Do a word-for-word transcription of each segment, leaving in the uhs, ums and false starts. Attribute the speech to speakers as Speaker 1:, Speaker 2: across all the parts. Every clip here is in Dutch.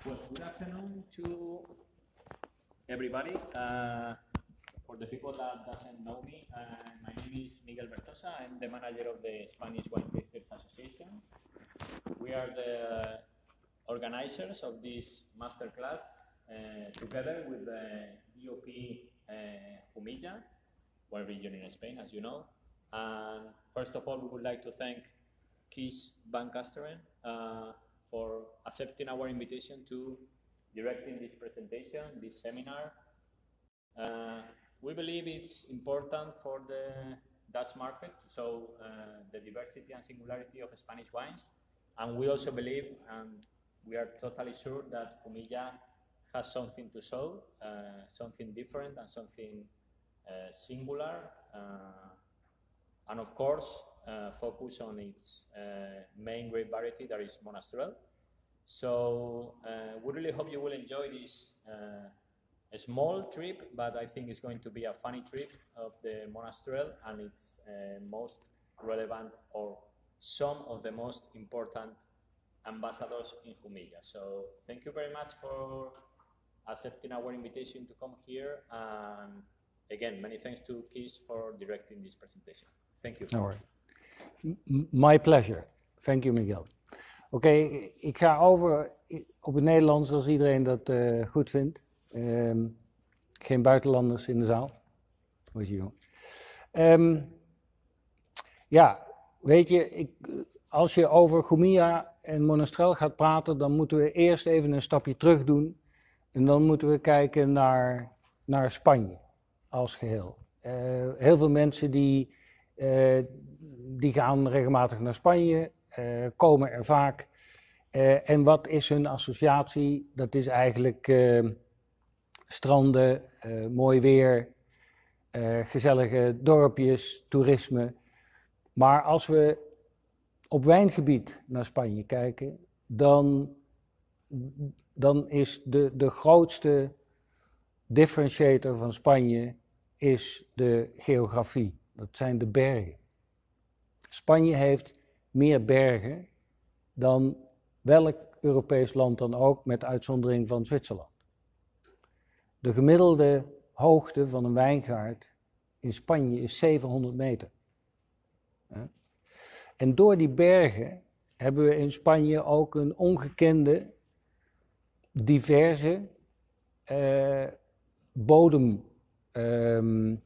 Speaker 1: Well, good afternoon to everybody. Uh, for the people that doesn't know me, uh, my name is Miguel Bertosa. I'm the manager of the Spanish Wine Tasters Association. We are the organizers of this masterclass uh, together with the D O P uh, Jumilla, one region in Spain, as you know. And first of all, we would like to thank Kees van Kasteren uh, for accepting our invitation to directing this presentation, this seminar. Uh, we believe it's important for the Dutch market to show uh, the diversity and singularity of Spanish wines. And we also believe, and we are totally sure, that Jumilla has something to show, uh, something different and something uh, singular. Uh, and of course, uh, focus on its uh, main grape variety, that is Monastrell. So uh, we really hope you will enjoy this uh, a small trip, but I think it's going to be a funny trip of the Monastrell and its uh, most relevant, or some of the most important ambassadors in Jumilla. So thank you very much for accepting our invitation to come here, and again, many thanks to Kees for directing this presentation. Thank you.
Speaker 2: All right. My pleasure. Thank you, Miguel. Oké, okay, ik ga over op het Nederlands als iedereen dat uh, goed vindt. Um, geen buitenlanders in de zaal. Wat je um, ja, weet je, ik, als je over Jumilla en Monastrell gaat praten, dan moeten we eerst even een stapje terug doen. En dan moeten we kijken naar, naar Spanje als geheel. Uh, heel veel mensen die, uh, die gaan regelmatig naar Spanje. Uh, komen er vaak. Uh, en wat is hun associatie? Dat is eigenlijk uh, stranden, uh, mooi weer, uh, gezellige dorpjes, toerisme. Maar als we op wijngebied naar Spanje kijken, dan, dan is de, de grootste differentiator van Spanje is de geografie. Dat zijn de bergen. Spanje heeft meer bergen dan welk Europees land dan ook, met uitzondering van Zwitserland. De gemiddelde hoogte van een wijngaard in Spanje is zevenhonderd meter. En door die bergen hebben we in Spanje ook een ongekende, diverse uh, bodemcollectie.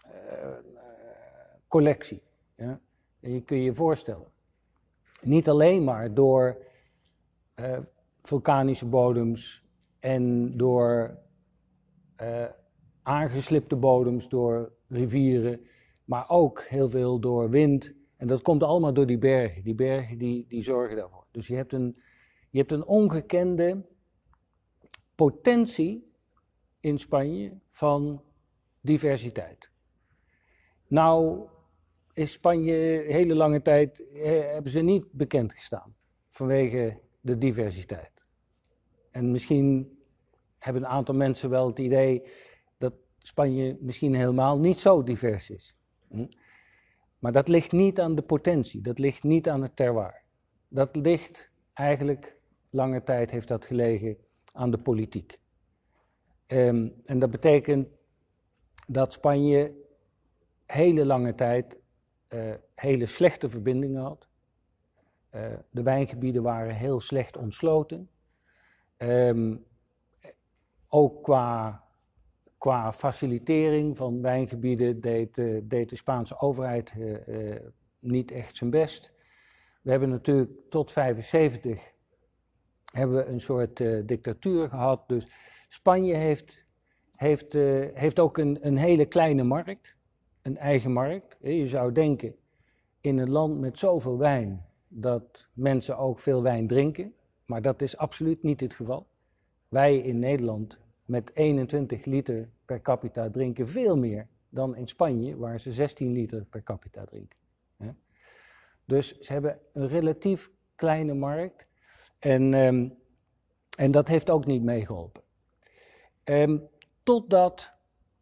Speaker 2: Uh, uh, ja? En je kun je je voorstellen. Niet alleen maar door uh, vulkanische bodems en door uh, aangeslipte bodems, door rivieren, maar ook heel veel door wind. En dat komt allemaal door die bergen. Die bergen die, die zorgen daarvoor. Dus je hebt, een, je hebt een ongekende potentie in Spanje van diversiteit. Nou is Spanje hele lange tijd, eh, hebben ze niet bekend gestaan vanwege de diversiteit. En misschien hebben een aantal mensen wel het idee dat Spanje misschien helemaal niet zo divers is. Hm? Maar dat ligt niet aan de potentie, dat ligt niet aan het terroir. Dat ligt eigenlijk, lange tijd heeft dat gelegen aan de politiek. Um, en dat betekent dat Spanje hele lange tijd Uh, hele slechte verbindingen had. Uh, de wijngebieden waren heel slecht ontsloten. Um, ook qua, qua facilitering van wijngebieden deed, uh, deed de Spaanse overheid uh, uh, niet echt zijn best. We hebben natuurlijk tot vijfenzeventig hebben we een soort uh, dictatuur gehad. Dus Spanje heeft, heeft, uh, heeft ook een, een hele kleine markt. Een eigen markt. Je zou denken, in een land met zoveel wijn, dat mensen ook veel wijn drinken. Maar dat is absoluut niet het geval. Wij in Nederland met eenentwintig liter per capita drinken veel meer dan in Spanje, waar ze zestien liter per capita drinken. Dus ze hebben een relatief kleine markt. En, um, en dat heeft ook niet meegeholpen. Um, totdat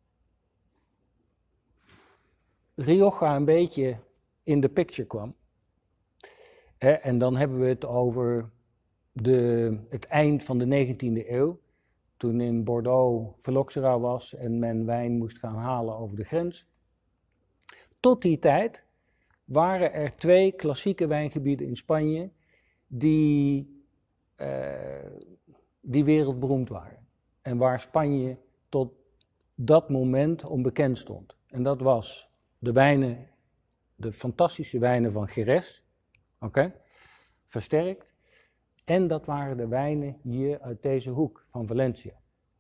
Speaker 2: Rioja een beetje in de picture kwam. Eh, en dan hebben we het over de, het eind van de negentiende eeuw, toen in Bordeaux phylloxera was en men wijn moest gaan halen over de grens. Tot die tijd waren er twee klassieke wijngebieden in Spanje die, uh, die wereldberoemd waren. En waar Spanje tot dat moment onbekend stond. En dat was de wijnen, de fantastische wijnen van Jerez, okay, versterkt. En dat waren de wijnen hier uit deze hoek van Valencia.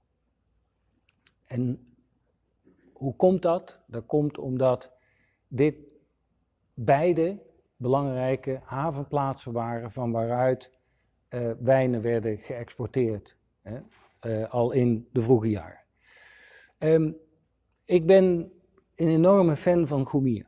Speaker 2: En hoe komt dat? Dat komt omdat dit beide belangrijke havenplaatsen waren van waaruit uh, wijnen werden geëxporteerd, hè, uh, al in de vroege jaren. Um, ik ben een enorme fan van Jumilla.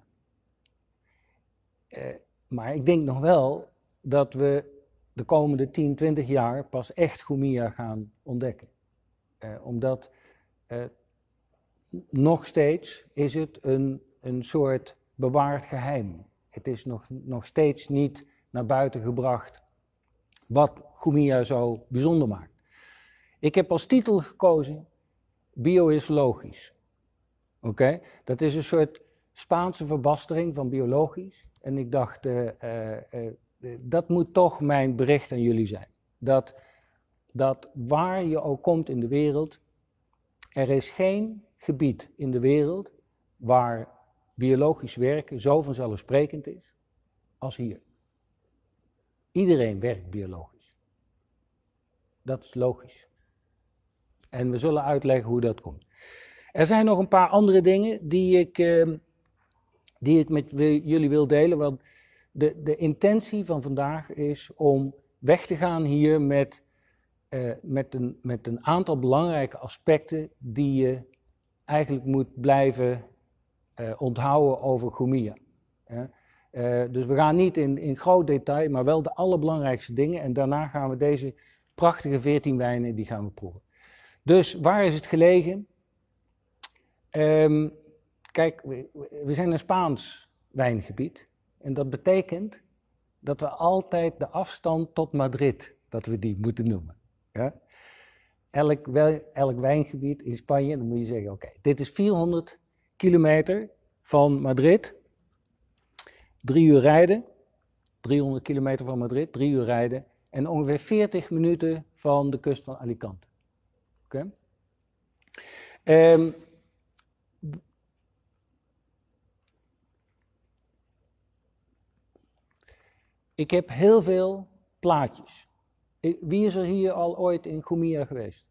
Speaker 2: Uh, maar ik denk nog wel dat we de komende tien, twintig jaar pas echt Jumilla gaan ontdekken. Uh, omdat uh, nog steeds is het een, een soort bewaard geheim. Het is nog, nog steeds niet naar buiten gebracht wat Jumilla zo bijzonder maakt. Ik heb als titel gekozen, bio is logisch. Oké, okay? Dat is een soort Spaanse verbastering van biologisch. En ik dacht, uh, uh, uh, dat moet toch mijn bericht aan jullie zijn. Dat, dat waar je ook komt in de wereld, er is geen gebied in de wereld waar biologisch werken zo vanzelfsprekend is als hier. Iedereen werkt biologisch. Dat is logisch. En we zullen uitleggen hoe dat komt. Er zijn nog een paar andere dingen die ik, uh, die ik met jullie wil delen. Want de, de intentie van vandaag is om weg te gaan hier met, uh, met, een, met een aantal belangrijke aspecten die je eigenlijk moet blijven uh, onthouden over Jumilla. Uh, uh, dus we gaan niet in, in groot detail, maar wel de allerbelangrijkste dingen. En daarna gaan we deze prachtige veertien wijnen, die gaan we proeven. Dus waar is het gelegen? Um, kijk, we, we zijn een Spaans wijngebied. En dat betekent dat we altijd de afstand tot Madrid, dat we die moeten noemen. Ja? Elk, elk wijngebied in Spanje, dan moet je zeggen, oké, okay, dit is vierhonderd kilometer van Madrid. Drie uur rijden. driehonderd kilometer van Madrid, drie uur rijden. En ongeveer veertig minuten van de kust van Alicante. Oké? Okay? Um, Ik heb heel veel plaatjes. Ik, wie is er hier al ooit in Jumilla geweest?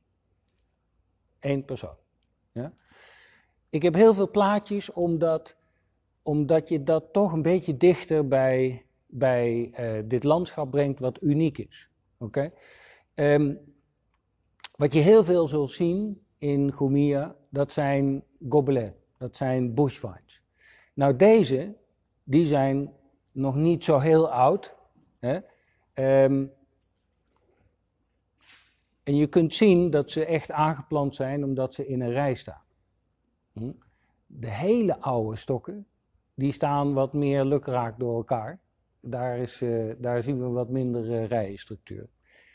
Speaker 2: Eén persoon. Ja? Ik heb heel veel plaatjes omdat, omdat je dat toch een beetje dichter bij, bij uh, dit landschap brengt wat uniek is. Okay? Um, wat je heel veel zult zien in Jumilla, dat zijn gobelets, dat zijn bushvines. Nou deze, die zijn nog niet zo heel oud. Hè? Um, en je kunt zien dat ze echt aangeplant zijn omdat ze in een rij staan. Hm? De hele oude stokken, die staan wat meer lukraak door elkaar. Daar, is, uh, daar zien we wat minder uh, rijenstructuur.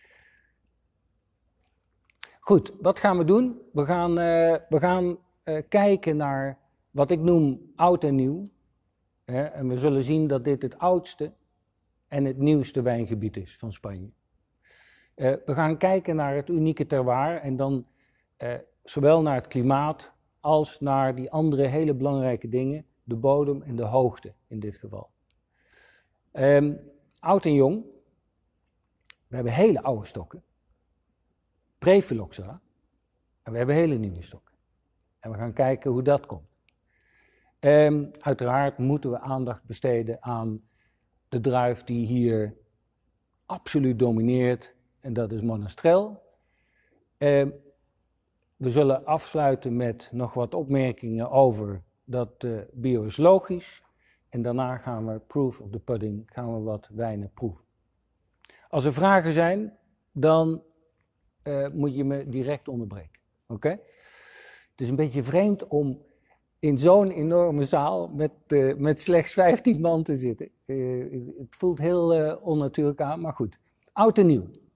Speaker 2: Goed, wat gaan we doen? We gaan, uh, we gaan uh, kijken naar wat ik noem oud en nieuw. Hè? En we zullen zien dat dit het oudste en het nieuwste wijngebied is van Spanje. Uh, we gaan kijken naar het unieke terroir en dan uh, zowel naar het klimaat als naar die andere hele belangrijke dingen, de bodem en de hoogte in dit geval. Um, oud en jong, we hebben hele oude stokken, pre-phylloxera, en we hebben hele nieuwe stokken. En we gaan kijken hoe dat komt. Um, uiteraard moeten we aandacht besteden aan de druif die hier absoluut domineert, en dat is Monastrell. Um, we zullen afsluiten met nog wat opmerkingen over dat uh, bio is logisch. En daarna gaan we proof of the pudding, gaan we wat wijnen proeven. Als er vragen zijn, dan uh, moet je me direct onderbreken. Oké? Okay? Het is een beetje vreemd om in zo'n enorme zaal met, uh, met slechts vijftien man te zitten. Uh, het voelt heel uh, onnatuurlijk aan, maar goed. Oud en nieuw.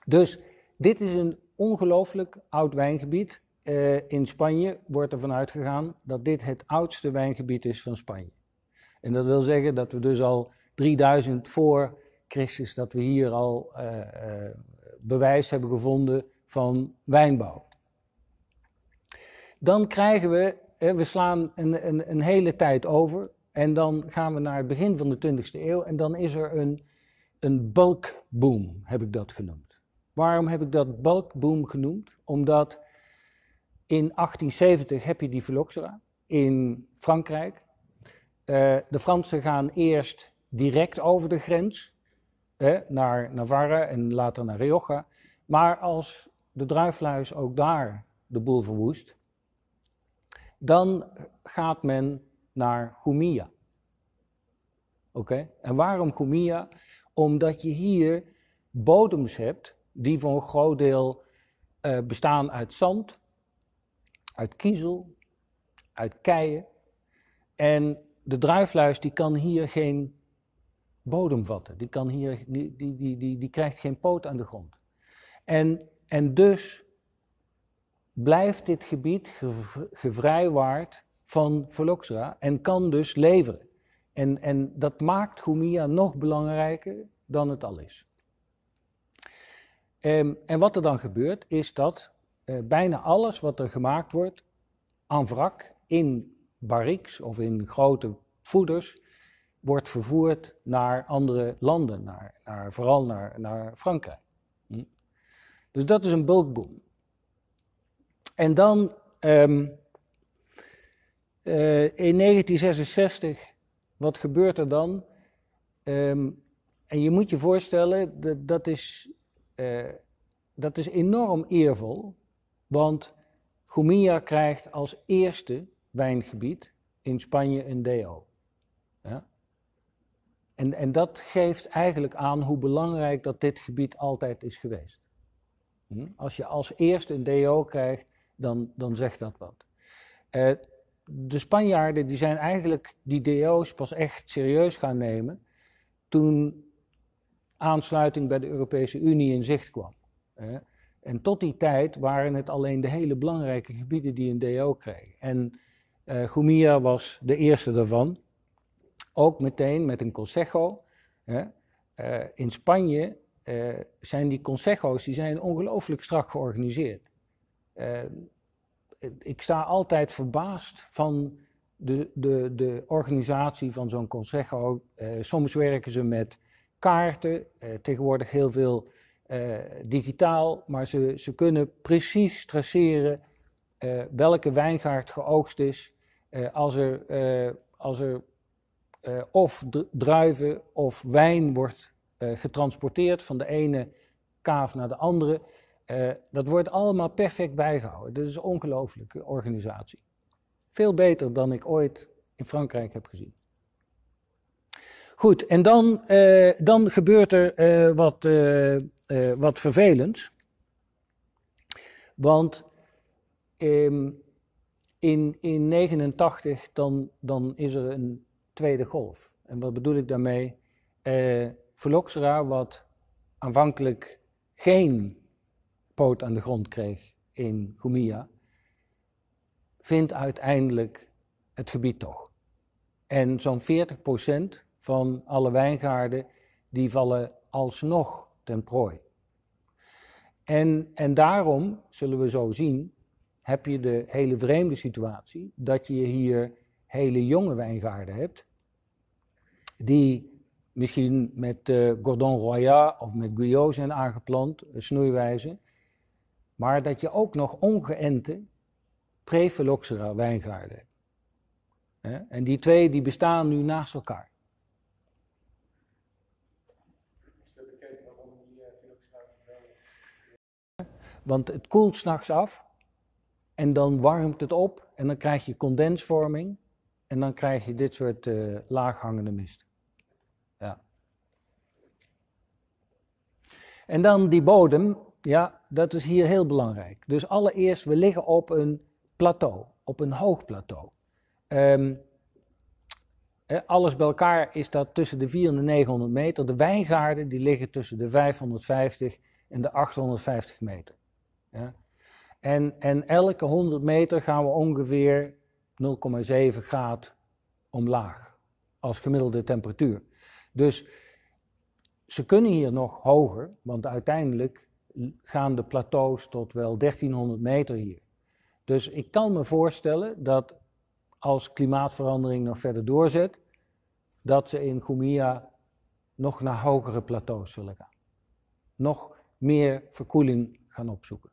Speaker 2: Dus dit is een ongelooflijk oud wijngebied. Uh, in Spanje wordt ervan uitgegaan dat dit het oudste wijngebied is van Spanje. En dat wil zeggen dat we dus al drieduizend voor Christus, dat we hier al uh, uh, bewijs hebben gevonden van wijnbouw. Dan krijgen we, uh, we slaan een, een, een hele tijd over en dan gaan we naar het begin van de twintigste eeuw en dan is er een, een bulkboom, heb ik dat genoemd. Waarom heb ik dat bulkboom genoemd? Omdat in achttien zeventig heb je die phylloxera in Frankrijk. Uh, de Fransen gaan eerst direct over de grens eh, naar Navarra en later naar Rioja. Maar als de druifluis ook daar de boel verwoest, dan gaat men naar Jumilla. Oké? Okay? En waarom Jumilla? Omdat je hier bodems hebt die voor een groot deel uh, bestaan uit zand, uit kiezel, uit keien. En de druifluis die kan hier geen bodem vatten. Die, kan hier, die, die, die, die, die krijgt geen poot aan de grond. En, en dus blijft dit gebied gev gevrijwaard van phylloxera en kan dus leveren. En, en dat maakt Jumilla nog belangrijker dan het al is. Um, en wat er dan gebeurt is dat uh, bijna alles wat er gemaakt wordt aan wrak in barriques of in grote voeders wordt vervoerd naar andere landen, naar, naar, vooral naar, naar Frankrijk. Hm? Dus dat is een bulkboom. En dan um, uh, in negentien zesenzestig, wat gebeurt er dan? Um, en je moet je voorstellen, dat, dat, is, uh, dat is enorm eervol, want Jumilla krijgt als eerste wijngebied in Spanje een D O. Ja? En, en dat geeft eigenlijk aan hoe belangrijk dat dit gebied altijd is geweest. Hm? Als je als eerste een D O krijgt, dan, dan zegt dat wat. Uh, de Spanjaarden die zijn eigenlijk die D O's pas echt serieus gaan nemen toen aansluiting bij de Europese Unie in zicht kwam. Uh, en tot die tijd waren het alleen de hele belangrijke gebieden die een D O kregen. En uh, Jumilla was de eerste daarvan. Ook meteen met een consejo. Uh, uh, in Spanje uh, zijn die consejo's die zijn ongelooflijk strak georganiseerd. Uh, ik sta altijd verbaasd van de, de, de organisatie van zo'n consejo. Uh, soms werken ze met kaarten, uh, tegenwoordig heel veel uh, digitaal, maar ze, ze kunnen precies traceren uh, welke wijngaard geoogst is. Uh, als er, uh, als er uh, of druiven of wijn wordt uh, getransporteerd van de ene kaaf naar de andere. Uh, dat wordt allemaal perfect bijgehouden. Dat is een ongelooflijke organisatie. Veel beter dan ik ooit in Frankrijk heb gezien. Goed, en dan, uh, dan gebeurt er uh, wat, uh, uh, wat vervelends. Want um, in, in negenentachtig dan, dan is er een tweede golf. En wat bedoel ik daarmee? Uh, phylloxera, wat aanvankelijk geen poot aan de grond kreeg in Jumilla, vindt uiteindelijk het gebied toch. En zo'n veertig procent van alle wijngaarden, die vallen alsnog ten prooi. En, en daarom, zullen we zo zien, heb je de hele vreemde situatie dat je hier hele jonge wijngaarden hebt, die misschien met uh, Gordon Royat of met Guyot zijn aangeplant, snoeiwijze, maar dat je ook nog ongeënte pre-phylloxera wijngaarden hebt. He? En die twee die bestaan nu naast elkaar. Is dat bekend waarom die phylloxera? Want het koelt 's nachts af en dan warmt het op en dan krijg je condensvorming en dan krijg je dit soort uh, laaghangende mist. Ja. En dan die bodem. Ja, dat is hier heel belangrijk. Dus allereerst, we liggen op een plateau, op een hoog plateau. Um, alles bij elkaar is dat tussen de vierhonderd en negenhonderd meter. De wijngaarden die liggen tussen de vijfhonderdvijftig in de achthonderdvijftig meter. Ja. En, en elke honderd meter gaan we ongeveer nul komma zeven graden omlaag als gemiddelde temperatuur. Dus ze kunnen hier nog hoger, want uiteindelijk gaan de plateaus tot wel dertienhonderd meter hier. Dus ik kan me voorstellen dat als klimaatverandering nog verder doorzet, dat ze in Gumilla nog naar hogere plateaus zullen gaan. Nog meer verkoeling gaan opzoeken.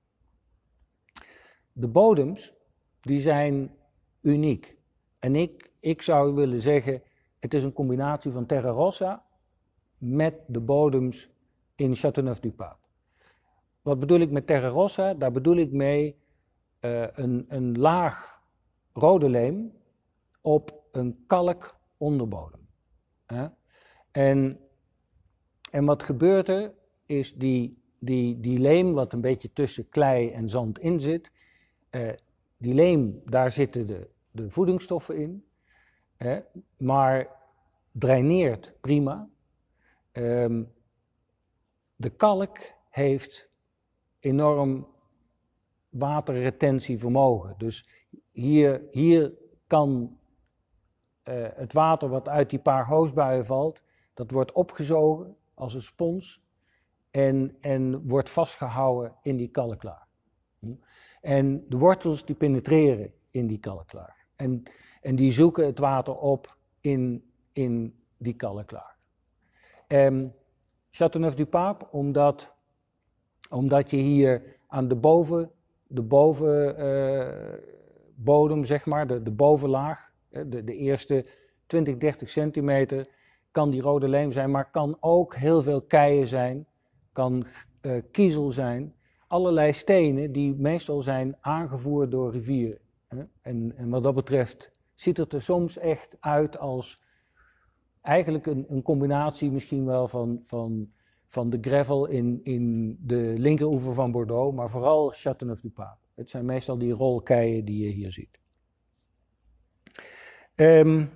Speaker 2: De bodems, die zijn uniek. En ik, ik zou willen zeggen, het is een combinatie van Terra Rossa met de bodems in Châteauneuf-du-Pape. Wat bedoel ik met Terra Rossa? Daar bedoel ik mee uh, een, een laag rode leem op een kalk onderbodem. Uh, en, en wat gebeurt er, is die, die, die leem wat een beetje tussen klei en zand in zit, uh, die leem, daar zitten de, de voedingsstoffen in, uh, maar draineert prima. Um, de kalk heeft enorm waterretentievermogen. Dus hier, hier kan uh, het water wat uit die paar hoosbuien valt, dat wordt opgezogen als een spons en, en wordt vastgehouden in die kalklaag. Hm? En de wortels die penetreren in die kalklaag. En, en die zoeken het water op in, in die kalklaag. Um, Châteauneuf-du-Pape, omdat, omdat je hier aan de boven, de bovenbodem, uh, zeg maar, de, de bovenlaag, de, de eerste twintig, dertig centimeter, kan die rode leem zijn, maar kan ook heel veel keien zijn, kan uh, kiezel zijn, allerlei stenen die meestal zijn aangevoerd door rivieren. Hè? En, en wat dat betreft ziet het er soms echt uit als eigenlijk een, een combinatie misschien wel van, van, van de gravel in, in de linkeroever van Bordeaux, maar vooral Châteauneuf-du-Pape. Het zijn meestal die rolkeien die je hier ziet. Um,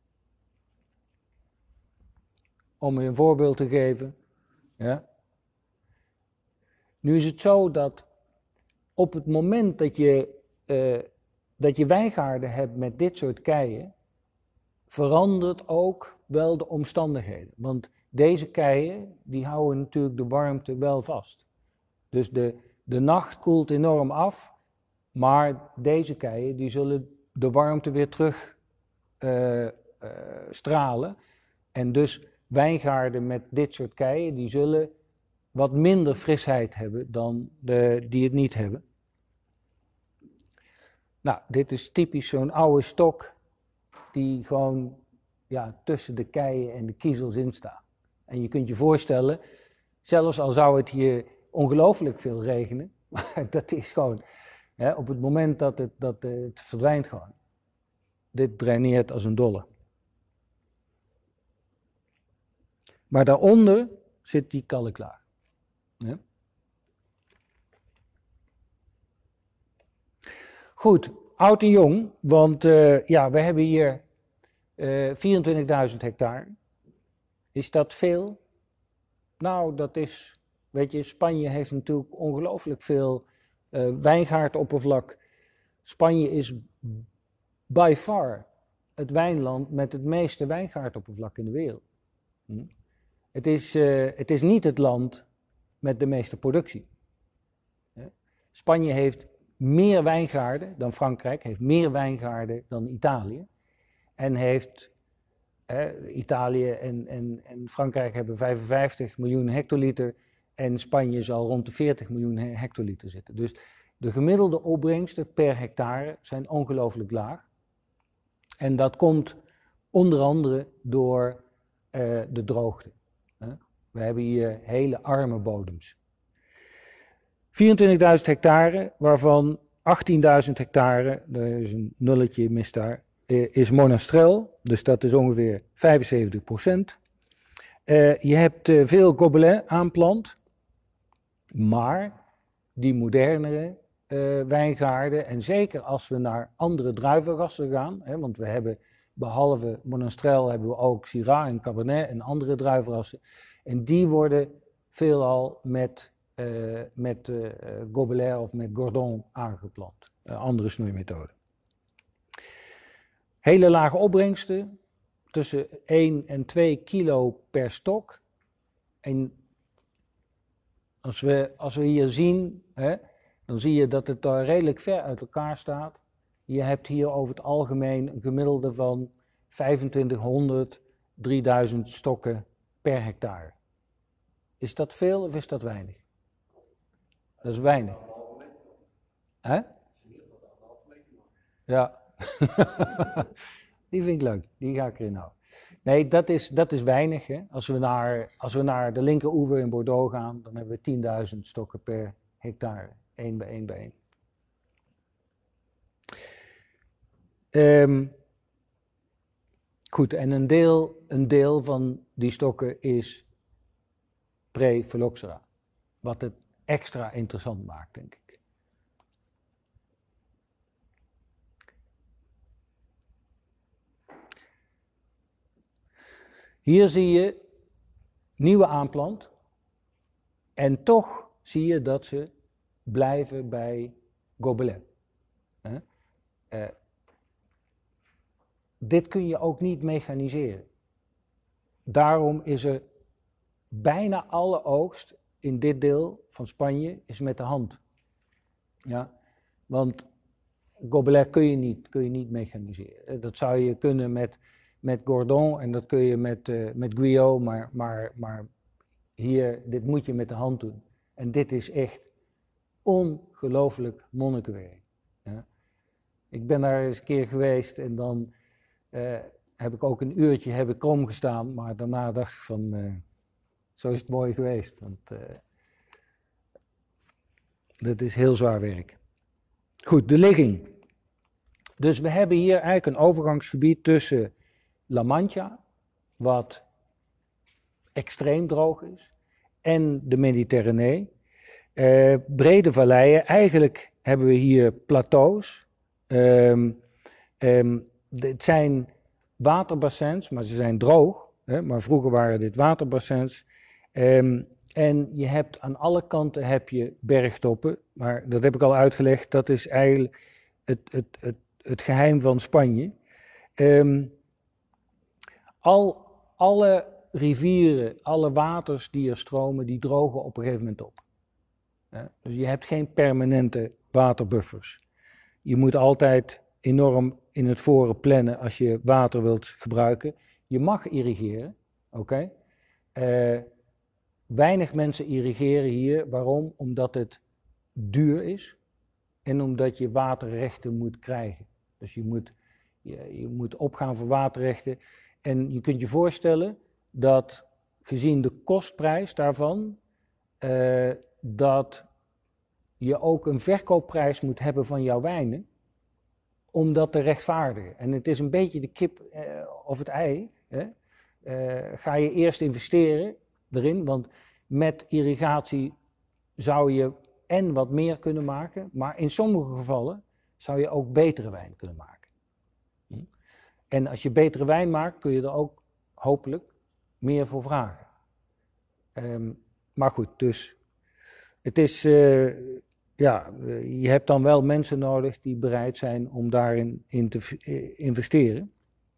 Speaker 2: om je een voorbeeld te geven. Ja. Nu is het zo dat op het moment dat je, uh, dat je wijngaarden hebt met dit soort keien, verandert ook wel de omstandigheden. Want deze keien, die houden natuurlijk de warmte wel vast. Dus de, de nacht koelt enorm af, maar deze keien, die zullen de warmte weer terug uh, uh, stralen. En dus wijngaarden met dit soort keien, die zullen wat minder frisheid hebben dan de, die het niet hebben. Nou, dit is typisch zo'n oude stok die gewoon ja, tussen de keien en de kiezels in staat. En je kunt je voorstellen, zelfs al zou het hier ongelooflijk veel regenen, maar dat is gewoon, hè, op het moment dat het, dat het verdwijnt gewoon. Dit draineert als een dolle. Maar daaronder zit die kalklaag. Ja. Goed, oud en jong, want uh, ja, we hebben hier uh, vierentwintigduizend hectare. Is dat veel? Nou, dat is, weet je, Spanje heeft natuurlijk ongelooflijk veel uh, wijngaardoppervlak. Spanje is by far het wijnland met het meeste wijngaardoppervlak in de wereld. Hm? Het is, uh, het is niet het land met de meeste productie. Ja. Spanje heeft meer wijngaarden dan Frankrijk, heeft meer wijngaarden dan Italië. En heeft, eh, Italië en, en, en Frankrijk hebben vijfenvijftig miljoen hectoliter en Spanje zal rond de veertig miljoen hectoliter zitten. Dus de gemiddelde opbrengsten per hectare zijn ongelooflijk laag. En dat komt onder andere door uh, de droogte. Uh, we hebben hier hele arme bodems. vierentwintigduizend hectare, waarvan achttienduizend hectare, er is een nulletje mis daar, is monastrel, dus dat is ongeveer vijfenzeventig procent. Uh, je hebt uh, veel gobelin aanplant, maar die modernere uh, wijngaarden, en zeker als we naar andere druivenrassen gaan, hè, want we hebben behalve monastrel hebben we ook Syrah en Cabernet en andere druivenrassen, en die worden veelal met, uh, met uh, Gobelin of met Gordon aangeplant. Uh, andere snoeimethode. Hele lage opbrengsten, tussen één en twee kilo per stok. En als we, als we hier zien, hè, dan zie je dat het daar redelijk ver uit elkaar staat. Je hebt hier over het algemeen een gemiddelde van vijfentwintighonderd, drieduizend stokken per hectare. Is dat veel of is dat weinig? Dat is weinig. Hè? Ja. Die vind ik leuk, die ga ik erin houden. Nee, dat is, dat is weinig. Hè. Als we naar, als we naar de linkeroever in Bordeaux gaan, dan hebben we tienduizend stokken per hectare. één bij één bij één. Um, goed, en een deel, een deel van die stokken is pre-phylloxera. Wat het extra interessant maakt, denk ik. Hier zie je nieuwe aanplant. En toch zie je dat ze blijven bij Gobelin. Uh, uh, dit kun je ook niet mechaniseren. Daarom is er bijna alle oogst in dit deel van Spanje is met de hand. Ja? Want Gobelin kun je niet, kun je niet mechaniseren. Dat zou je kunnen met, met Gordon en dat kun je met, uh, met Guyot, maar, maar, maar hier, dit moet je met de hand doen. En dit is echt ongelooflijk monnikenwerk. Ja? Ik ben daar eens een keer geweest en dan uh, heb ik ook een uurtje heb ik krom gestaan, maar daarna dacht ik van, uh, zo is het mooi geweest. Want uh, dat is heel zwaar werk. Goed, de ligging. Dus we hebben hier eigenlijk een overgangsgebied tussen La Mancha, wat extreem droog is, en de Mediterranee. Uh, brede valleien, eigenlijk hebben we hier plateaus. Um, um, het zijn waterbassins, maar ze zijn droog. Hè, maar vroeger waren dit waterbassins. Um, en je hebt aan alle kanten heb je bergtoppen. Maar dat heb ik al uitgelegd, dat is eigenlijk het, het, het, het geheim van Spanje. Um, al, alle rivieren, alle waters die er stromen, die drogen op een gegeven moment op. Ja, dus je hebt geen permanente waterbuffers. Je moet altijd enorm in het voren plannen als je water wilt gebruiken. Je mag irrigeren, oké. Okay? Uh, weinig mensen irrigeren hier. Waarom? Omdat het duur is en omdat je waterrechten moet krijgen. Dus je moet, je, je moet opgaan voor waterrechten. En je kunt je voorstellen dat gezien de kostprijs daarvan, uh, dat je ook een verkoopprijs moet hebben van jouw wijnen, om dat te rechtvaardigen. En het is een beetje de kip uh, of het ei. Hè? Uh, ga je eerst investeren erin, want met irrigatie zou je en wat meer kunnen maken, maar in sommige gevallen zou je ook betere wijn kunnen maken. Hm? En als je betere wijn maakt, kun je er ook hopelijk meer voor vragen. Um, maar goed, dus het is, uh, ja, je hebt dan wel mensen nodig die bereid zijn om daarin in te investeren.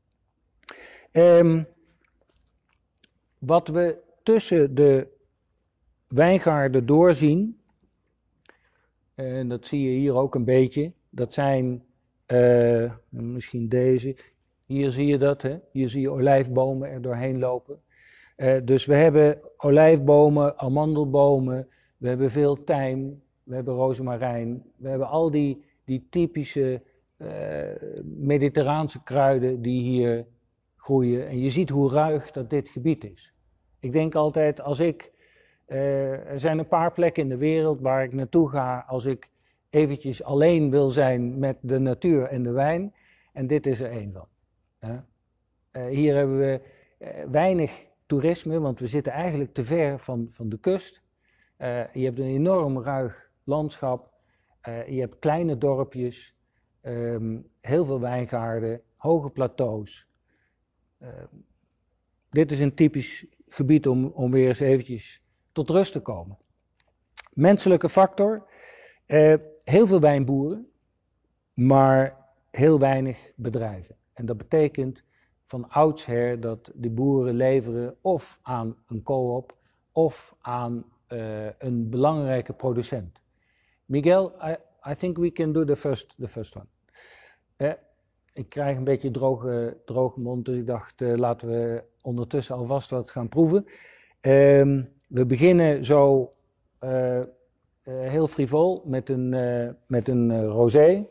Speaker 2: Um, wat we tussen de wijngaarden doorzien, en dat zie je hier ook een beetje, dat zijn uh, misschien deze, hier zie je dat, hè? Hier zie je olijfbomen er doorheen lopen. Uh, dus we hebben olijfbomen, amandelbomen, we hebben veel tijm, we hebben rozemarijn, we hebben al die, die typische uh, mediterraanse kruiden die hier groeien. En je ziet hoe ruig dat dit gebied is. Ik denk altijd, als ik, uh, er zijn een paar plekken in de wereld waar ik naartoe ga als ik eventjes alleen wil zijn met de natuur en de wijn. En dit is er één van. Uh, uh, hier hebben we uh, weinig toerisme, want we zitten eigenlijk te ver van, van de kust. Uh, je hebt een enorm ruig landschap. Uh, je hebt kleine dorpjes, um, heel veel wijngaarden, hoge plateaus. Uh, dit is een typisch gebied om, om weer eens eventjes tot rust te komen. Menselijke factor, uh, heel veel wijnboeren, maar heel weinig bedrijven. En dat betekent van oudsher dat de boeren leveren of aan een co-op of aan uh, een belangrijke producent. Miguel, I, I think we can do the first, the first one. Uh, ik krijg een beetje droge, droge mond, dus ik dacht uh, laten we ondertussen alvast wat gaan proeven. Uh, we beginnen zo uh, uh, heel frivol met een, uh, met een uh, rosé.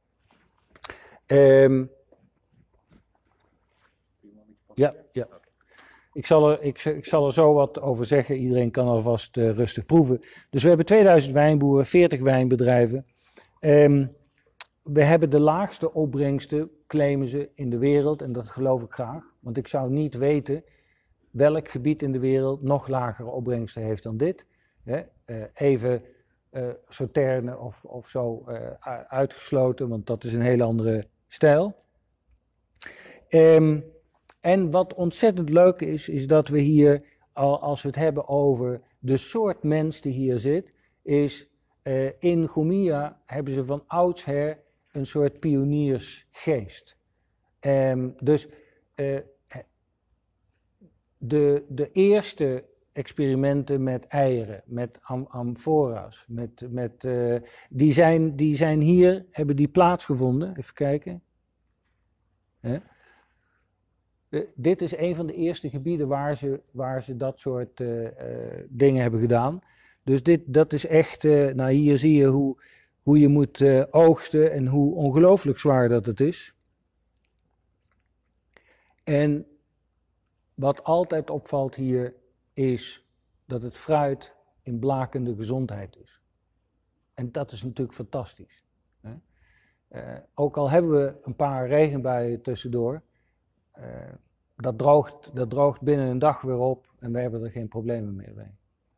Speaker 2: Um, ja, ja. Ik zal, er, ik, ik zal er zo wat over zeggen. Iedereen kan alvast uh, rustig proeven. Dus we hebben tweeduizend wijnboeren, veertig wijnbedrijven. Um, we hebben de laagste opbrengsten, claimen ze, in de wereld. En dat geloof ik graag. Want ik zou niet weten welk gebied in de wereld nog lagere opbrengsten heeft dan dit. Hè? Uh, even uh, Sauternes of, of zo uh, uitgesloten, want dat is een hele andere stijl. Um, en wat ontzettend leuk is, is dat we hier, als we het hebben over de soort mens die hier zit, is uh, in Jumilla hebben ze van oudsher een soort pioniersgeest. Um, dus uh, de, de eerste experimenten met eieren, met am amfora's, met, met, uh, die, zijn, die zijn hier, hebben die plaatsgevonden. Even kijken. He. Uh, dit is een van de eerste gebieden waar ze, waar ze dat soort uh, uh, dingen hebben gedaan. Dus dit, dat is echt, uh, nou hier zie je hoe, hoe je moet uh, oogsten en hoe ongelooflijk zwaar dat het is. En wat altijd opvalt hier is dat het fruit in blakende gezondheid is. En dat is natuurlijk fantastisch. Hè? Uh, ook al hebben we een paar regenbuien tussendoor, uh, dat, droogt, dat droogt binnen een dag weer op en we hebben er geen problemen meer mee.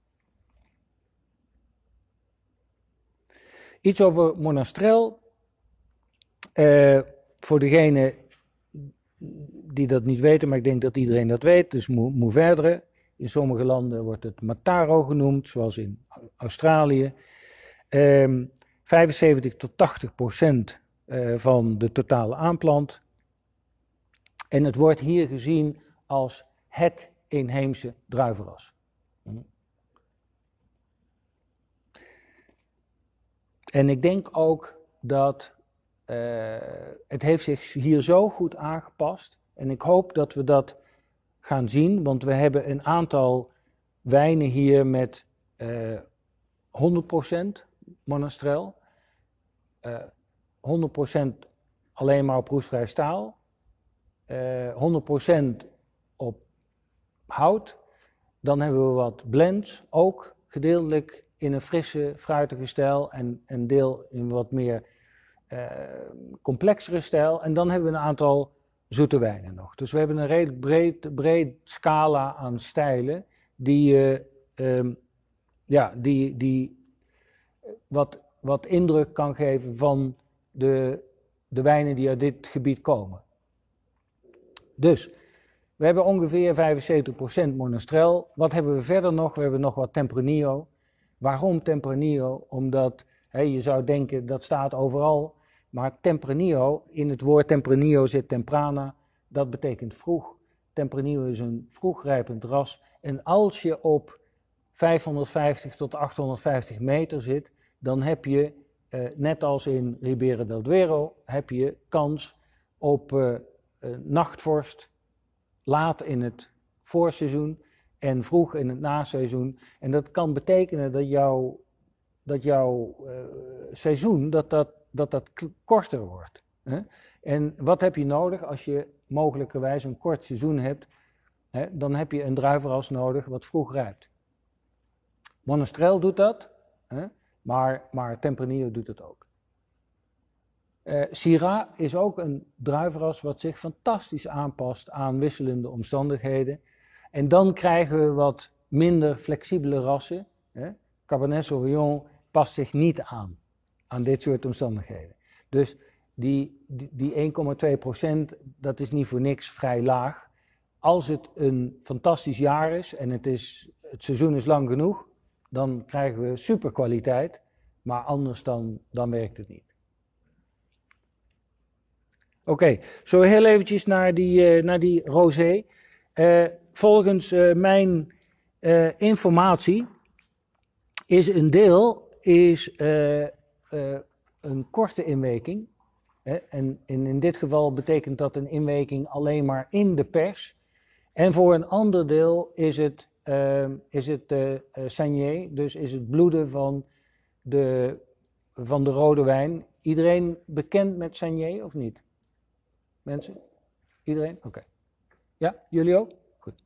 Speaker 2: Iets over Monastrell. Uh, voor degene die dat niet weten, maar ik denk dat iedereen dat weet, dus Mourvèdre. In sommige landen wordt het Mataro genoemd, zoals in Australië. Um, vijfenzeventig tot tachtig procent uh, van de totale aanplant. En het wordt hier gezien als het inheemse druivenras. En ik denk ook dat uh, het heeft zich hier zo goed aangepast. En ik hoop dat we dat gaan zien, want we hebben een aantal wijnen hier met uh, honderd procent Monastrell, uh, honderd procent alleen maar op roestvrij staal, uh, honderd procent op hout. Dan hebben we wat blends, ook gedeeltelijk in een frisse, fruitige stijl en een deel in wat meer uh, complexere stijl. En dan hebben we een aantal zoete wijnen nog. Dus we hebben een redelijk breed, breed scala aan stijlen die, uh, um, ja, die, die wat, wat indruk kan geven van de, de wijnen die uit dit gebied komen. Dus, we hebben ongeveer vijfenzeventig procent Monastrell. Wat hebben we verder nog? We hebben nog wat Tempranillo. Waarom Tempranillo? Omdat, hè, je zou denken dat staat overal. Maar Tempranillo, in het woord Tempranillo zit temprana, dat betekent vroeg. Tempranillo is een vroegrijpend ras. En als je op vijfhonderdvijftig tot achthonderdvijftig meter zit, dan heb je, eh, net als in Ribera del Duero, heb je kans op eh, eh, nachtvorst laat in het voorseizoen en vroeg in het naseizoen. En dat kan betekenen dat jouw, dat jouw uh, seizoen dat dat, dat, dat korter wordt. Hè? En wat heb je nodig als je mogelijkerwijs een kort seizoen hebt? Hè? Dan heb je een druivenras nodig wat vroeg rijpt. Monastrell doet dat, hè? maar, maar Tempranillo doet het ook. Uh, Syrah is ook een druivenras wat zich fantastisch aanpast aan wisselende omstandigheden. En dan krijgen we wat minder flexibele rassen. Hè? Cabernet Sauvignon past zich niet aan, aan dit soort omstandigheden. Dus die, die, die één komma twee procent, dat is niet voor niks vrij laag. Als het een fantastisch jaar is en het is het seizoen is lang genoeg, dan krijgen we super kwaliteit, maar anders dan, dan werkt het niet. Oké, okay, zo heel eventjes naar die, uh, naar die rosé. Uh, volgens uh, mijn uh, informatie is een deel is, uh, uh, een korte inweking. Hè, en, en in dit geval betekent dat een inweking alleen maar in de pers. En voor een ander deel is het, uh, is het uh, uh, saignée, dus is het bloeden van de, van de rode wijn. Iedereen bekend met saignée of niet? Mensen? Iedereen? Oké. Okay. Ja, jullie ook? Goed.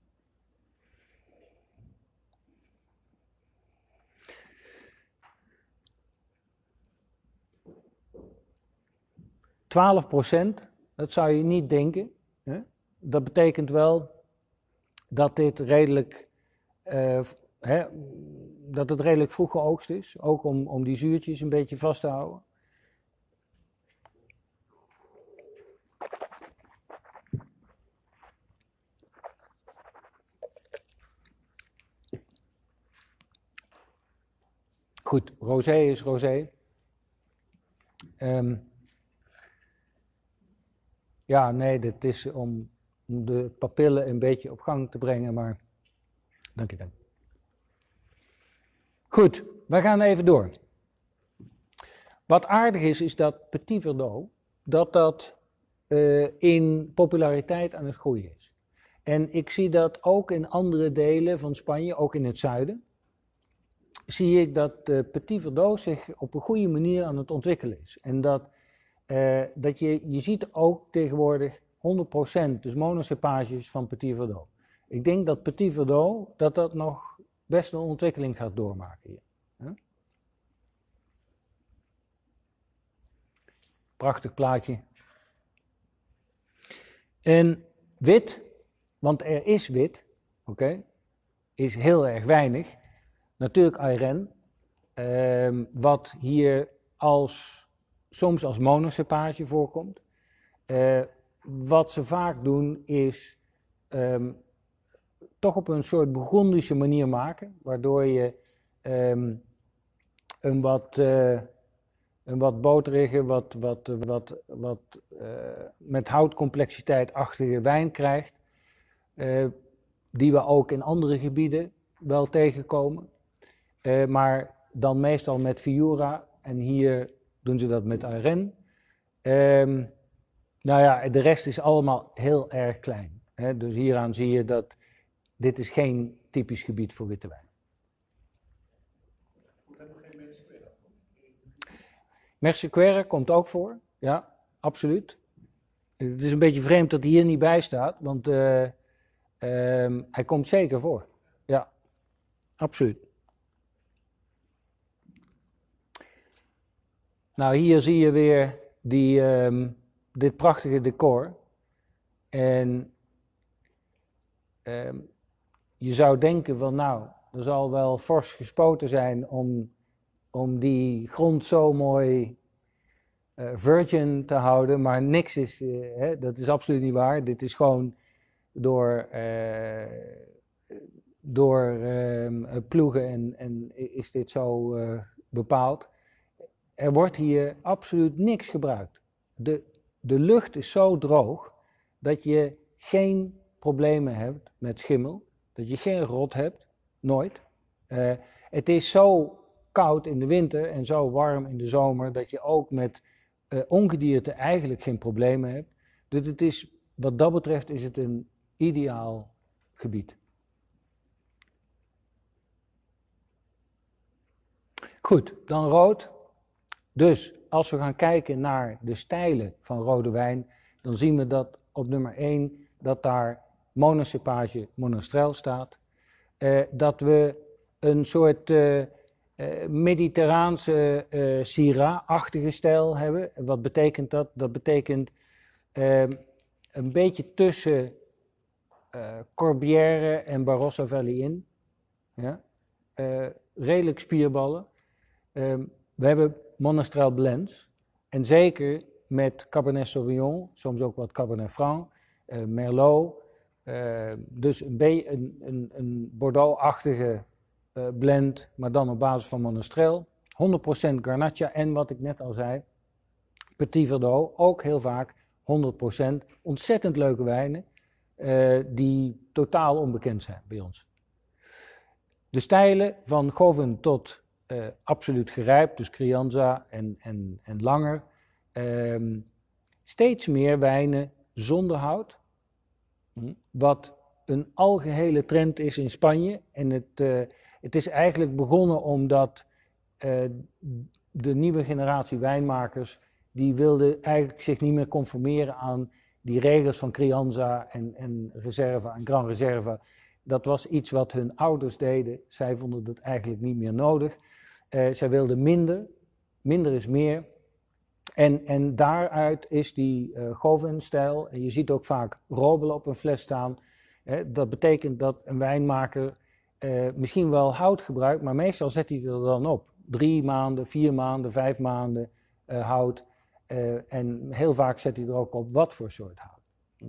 Speaker 2: twaalf procent, dat zou je niet denken. Hè? Dat betekent wel dat dit redelijk, uh, hè, dat het redelijk vroeg geoogst is. Ook om, om die zuurtjes een beetje vast te houden. Goed, rosé is rosé. Um, ja, nee, dit is om, om de papillen een beetje op gang te brengen, maar dank je wel. Goed, we gaan even door. Wat aardig is, is dat Petit Verdot, dat dat uh, in populariteit aan het groeien is. En ik zie dat ook in andere delen van Spanje, ook in het zuiden, zie ik dat uh, Petit Verdot zich op een goede manier aan het ontwikkelen is. En dat, uh, dat je, je ziet ook tegenwoordig honderd procent, dus monocepages van Petit Verdot. Ik denk dat Petit Verdot, dat dat nog best een ontwikkeling gaat doormaken hier. Huh? Prachtig plaatje. En wit, want er is wit, oké, okay, is heel erg weinig. Natuurlijk Ayren, eh, wat hier als, soms als monocepage voorkomt. Eh, wat ze vaak doen is um, toch op een soort Bourgondische manier maken, waardoor je um, een wat, uh, een wat boterige, wat, wat, wat, wat uh, met houtcomplexiteit-achtige wijn krijgt, uh, die we ook in andere gebieden wel tegenkomen. Uh, maar dan meestal met Viura en hier doen ze dat met Ayren. Um, nou ja, de rest is allemaal heel erg klein. Hè? Dus hieraan zie je dat dit is geen typisch gebied voor witte wijn.
Speaker 3: Komt er nog geen Mercequera?
Speaker 2: Mercequera komt ook voor, ja, absoluut. Het is een beetje vreemd dat hij hier niet bij staat, want uh, um, hij komt zeker voor. Ja, absoluut. Nou, hier zie je weer die, um, dit prachtige decor. En um, je zou denken van nou, er zal wel fors gespoten zijn om, om die grond zo mooi uh, virgin te houden. Maar niks is, uh, hè, dat is absoluut niet waar. Dit is gewoon door, uh, door uh, ploegen en, en is dit zo uh, bepaald. Er wordt hier absoluut niks gebruikt. De, de lucht is zo droog dat je geen problemen hebt met schimmel. Dat je geen rot hebt. Nooit. Uh, het is zo koud in de winter en zo warm in de zomer dat je ook met uh, ongedierte eigenlijk geen problemen hebt. Dus het is, wat dat betreft is het een ideaal gebied. Goed, dan rood. Dus als we gaan kijken naar de stijlen van rode wijn, dan zien we dat op nummer één dat daar monocepage monostrel staat. Uh, dat we een soort uh, uh, mediterraanse uh, Syrah-achtige stijl hebben. Wat betekent dat? Dat betekent uh, een beetje tussen uh, Corbière en Barossa Valley in. Ja? Uh, redelijk spierballen. Uh, we hebben monostrel blends. En zeker met Cabernet Sauvignon, soms ook wat Cabernet Franc, uh, Merlot. Uh, dus een, een, een, een Bordeaux-achtige uh, blend, maar dan op basis van Monastrell. honderd procent Garnacha en wat ik net al zei, Petit Verdot, ook heel vaak honderd procent. Ontzettend leuke wijnen uh, die totaal onbekend zijn bij ons. De stijlen van Goven tot uh, absoluut gerijpt, dus Crianza en, en, en langer. Um, steeds meer wijnen zonder hout. Wat een algehele trend is in Spanje. En het, uh, het is eigenlijk begonnen omdat uh, de nieuwe generatie wijnmakers, die wilden eigenlijk zich niet meer conformeren aan die regels van Crianza en, en Reserva en Gran Reserva. Dat was iets wat hun ouders deden. Zij vonden dat eigenlijk niet meer nodig. Uh, zij wilden minder. Minder is meer. En, en daaruit is die uh, Goven-stijl, en je ziet ook vaak robelen op een fles staan. Hè, dat betekent dat een wijnmaker uh, misschien wel hout gebruikt, maar meestal zet hij er dan op. Drie maanden, vier maanden, vijf maanden uh, hout. Uh, en heel vaak zet hij er ook op wat voor soort hout. Hm.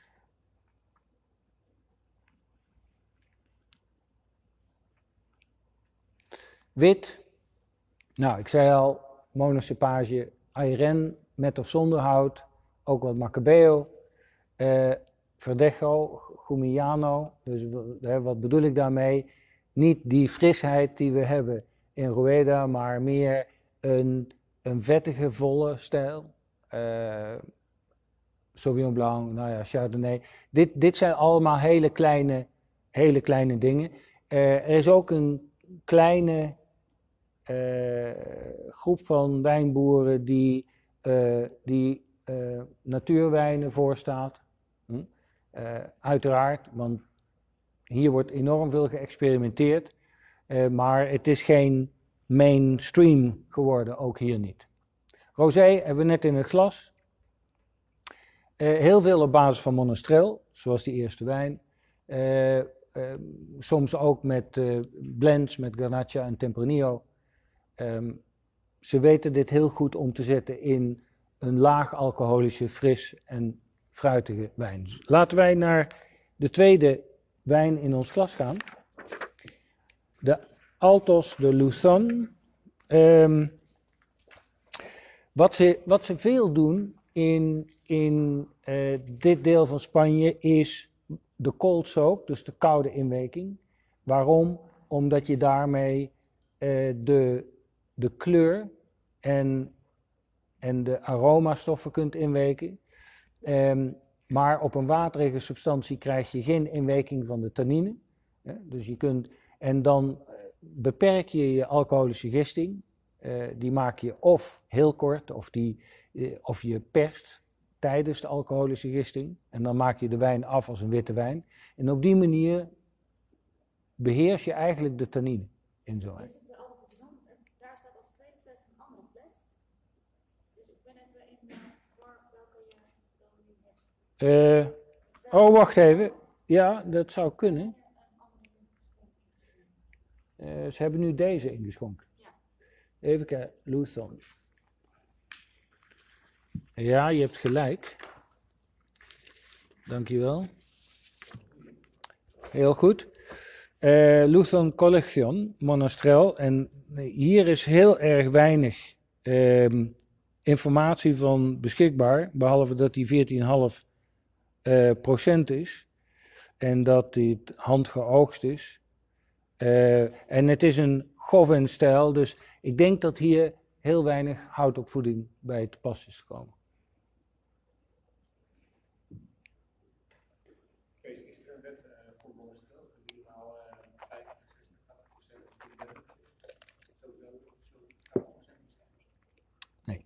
Speaker 2: Wit. Nou, ik zei al, monocepage. Ayren, met of zonder hout, ook wat Macabeo, uh, Verdecho, Gumigliano, dus uh, wat bedoel ik daarmee? Niet die frisheid die we hebben in Rueda, maar meer een, een vettige, volle stijl. Uh, Sauvignon Blanc, nou ja, Chardonnay. Dit, dit zijn allemaal hele kleine, hele kleine dingen. Uh, er is ook een kleine Uh, groep van wijnboeren die, uh, die uh, natuurwijnen voorstaat. Hm? Uh, uiteraard, want hier wordt enorm veel geëxperimenteerd, uh, maar het is geen mainstream geworden, ook hier niet. Rosé hebben we net in het glas. Uh, heel veel op basis van Monastrell, zoals die eerste wijn. Uh, uh, soms ook met uh, blends, met Garnacha en Tempranillo. Um, ze weten dit heel goed om te zetten in een laag alcoholische, fris en fruitige wijn. Dus laten wij naar de tweede wijn in ons glas gaan. De Altos de Luzon. Um, wat, ze, wat ze veel doen in, in uh, dit deel van Spanje is de cold soak, dus de koude inweking. Waarom? Omdat je daarmee uh, de de kleur en, en de aromastoffen kunt inweken. Um, maar op een waterige substantie krijg je geen inweking van de tannine. Ja, dus je kunt, en dan beperk je je alcoholische gisting. Uh, die maak je of heel kort, of, die, uh, of je perst tijdens de alcoholische gisting. En dan maak je de wijn af als een witte wijn. En op die manier beheers je eigenlijk de tannine in zo'n wijn. Uh, oh, wacht even. Ja, dat zou kunnen. Uh, ze hebben nu deze ingeschonken. Even kijken, Luzon. Ja, je hebt gelijk. Dankjewel. Heel goed. Uh, Luzon Collection, Monastrell. En hier is heel erg weinig uh, informatie van beschikbaar, behalve dat die veertien komma vijf Uh, procent is en dat dit handgeoogst is. Uh, en het is een Goven-stijl, dus ik denk dat hier heel weinig houtopvoeding bij te pas is gekomen.
Speaker 3: Is er een wet uh, voor Monastrell die nou vijfenzestig procent
Speaker 2: Nee.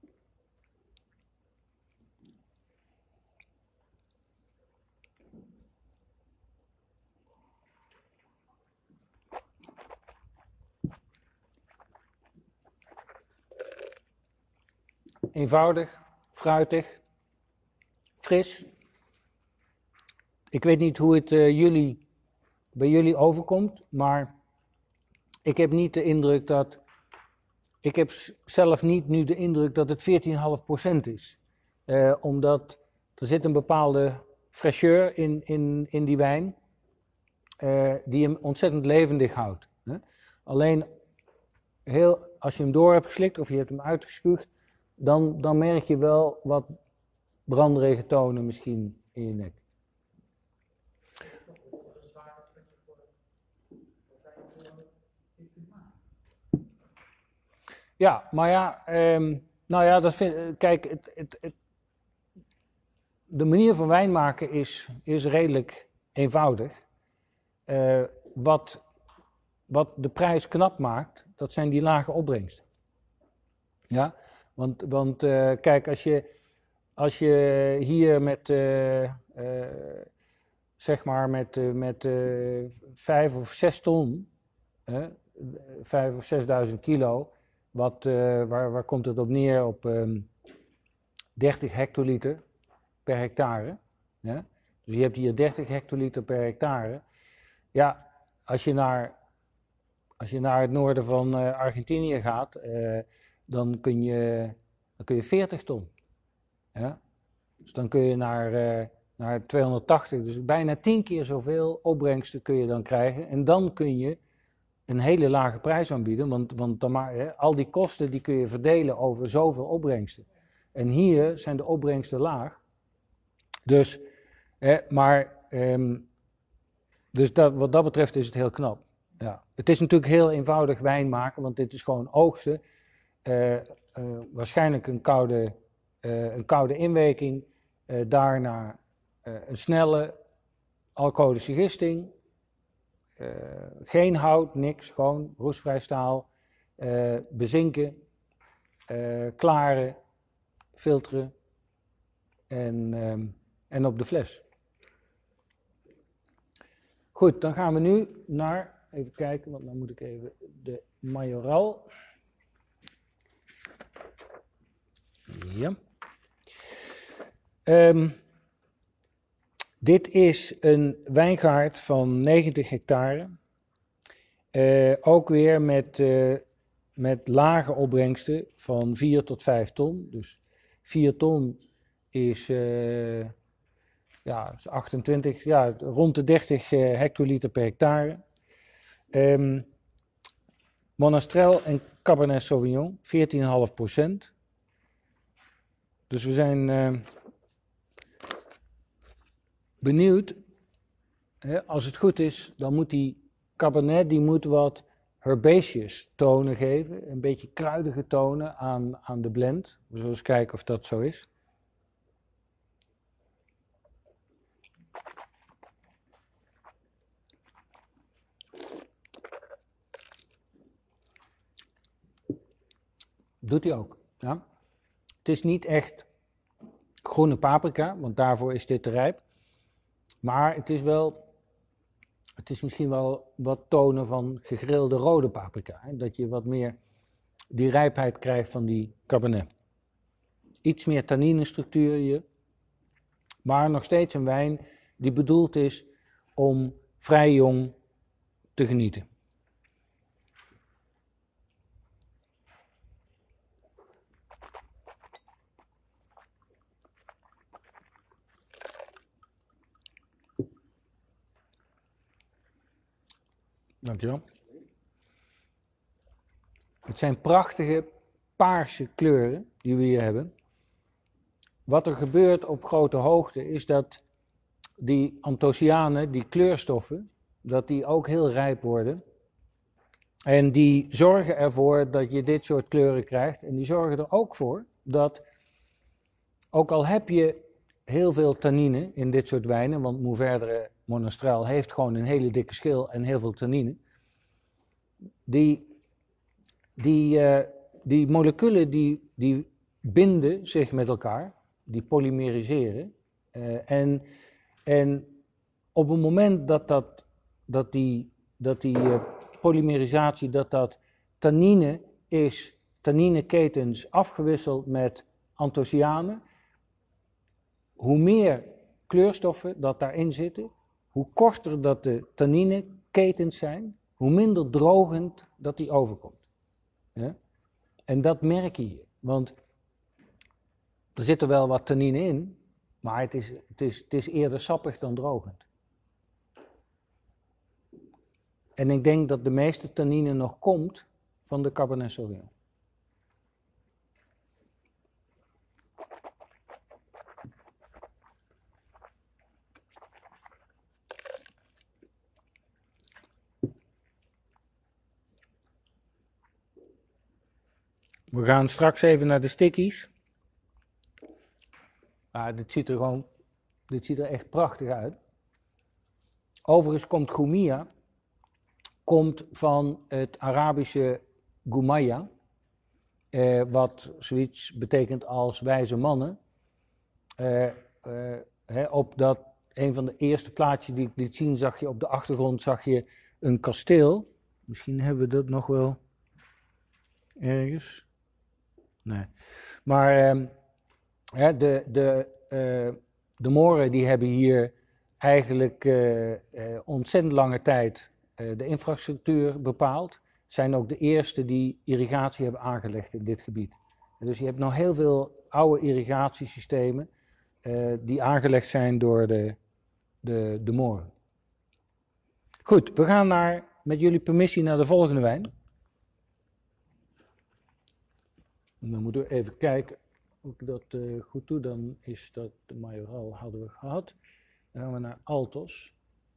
Speaker 2: Eenvoudig, fruitig, fris. Ik weet niet hoe het uh, jullie, bij jullie overkomt, maar ik heb niet de indruk dat, ik heb zelf niet nu de indruk dat het veertien komma vijf procent is. Uh, omdat er zit een bepaalde fraîcheur in, in, in die wijn, uh, die hem ontzettend levendig houdt. Hè? Alleen, heel, als je hem door hebt geslikt of je hebt hem uitgespuugd, dan, dan merk je wel wat branderige tonen misschien in je nek. Ja, maar ja, um, nou ja, dat vind, kijk, het, het, het, de manier van wijn maken is, is redelijk eenvoudig. Uh, wat, wat de prijs knap maakt, dat zijn die lage opbrengsten. Ja, want, want uh, kijk, als je, als je hier met, uh, uh, zeg maar, met, uh, met uh, vijf of zes ton, uh, vijf of zesduizend kilo, wat, uh, waar, waar komt het op neer? Op um, dertig hectoliter per hectare. Ja? Dus je hebt hier dertig hectoliter per hectare. Ja, als je naar, als je naar het noorden van uh, Argentinië gaat, uh, dan, kun je, dan kun je veertig ton. Ja? Dus dan kun je naar, uh, naar tweehonderdtachtig, dus bijna tien keer zoveel opbrengsten kun je dan krijgen. En dan kun je een hele lage prijs aanbieden, want, want dan maar, hè, al die kosten die kun je verdelen over zoveel opbrengsten. En hier zijn de opbrengsten laag. Dus, hè, maar, um, dus dat, wat dat betreft is het heel knap. Ja. Het is natuurlijk heel eenvoudig wijn maken, want dit is gewoon oogsten. Uh, uh, waarschijnlijk een koude, uh, een koude inweking, uh, daarna uh, een snelle alcoholische gisting. Uh, geen hout, niks, gewoon roestvrij staal, uh, bezinken, uh, klaren, filteren en, um, en op de fles. Goed, dan gaan we nu naar, even kijken, want dan moet ik even de Majoral. Ja. Um, Dit is een wijngaard van negentig hectare, uh, ook weer met, uh, met lage opbrengsten van vier tot vijf ton. Dus vier ton is, uh, ja, is achtentwintig, ja, rond de dertig uh, hectoliter per hectare. Um, Monastrell en Cabernet Sauvignon, veertien komma vijf procent. Dus we zijn... Uh, benieuwd, hè, als het goed is, dan moet die Cabernet die moet wat herbaceous tonen geven, een beetje kruidige tonen aan, aan de blend. We zullen eens kijken of dat zo is. Doet hij ook, ja. Het is niet echt groene paprika, want daarvoor is dit te rijp. Maar het is wel, het is misschien wel wat tonen van gegrilde rode paprika. Hè? Dat je wat meer die rijpheid krijgt van die Cabernet. Iets meer tanninestructuur hier. Maar nog steeds een wijn die bedoeld is om vrij jong te genieten. Dankjewel. Het zijn prachtige paarse kleuren die we hier hebben. Wat er gebeurt op grote hoogte is dat die antocianen, die kleurstoffen, dat die ook heel rijp worden. En die zorgen ervoor dat je dit soort kleuren krijgt. En die zorgen er ook voor dat, ook al heb je heel veel tannine in dit soort wijnen, want Mourvèdre Monastrell heeft gewoon een hele dikke schil en heel veel tannine. Die, die, uh, die moleculen die, die binden zich met elkaar, die polymeriseren. Uh, en, en op het moment dat, dat, dat die, dat die uh, polymerisatie, dat dat tannine is, tannineketens afgewisseld met antocianen, hoe meer kleurstoffen dat daarin zitten, hoe korter dat de tannineketens zijn, hoe minder drogend dat die overkomt. Ja? En dat merk je hier, want er zit er wel wat tannine in, Maar het is, het is, het is eerder sappig dan drogend. En ik denk dat de meeste tannine nog komt van de Cabernet Sauvignon. We gaan straks even naar de stickies. Ah, dit ziet er gewoon, dit ziet er echt prachtig uit. Overigens komt Goumia komt van het Arabische Goumaya, eh, wat zoiets betekent als wijze mannen. Eh, eh, hè, op dat, een van de eerste plaatjes die ik liet zien, zag je op de achtergrond zag je een kasteel. Misschien hebben we dat nog wel ergens. Nee. Maar eh, hè, de, de, uh, de Moren die hebben hier eigenlijk uh, uh, ontzettend lange tijd uh, de infrastructuur bepaald. Zijn ook de eerste die irrigatie hebben aangelegd in dit gebied. En dus je hebt nog heel veel oude irrigatiesystemen uh, die aangelegd zijn door de, de, de Moren. Goed, we gaan naar, met jullie permissie naar de volgende wijn. En dan moeten we even kijken of ik dat uh, goed doe. Dan is dat de Majoral hadden we gehad. Dan gaan we naar Altos.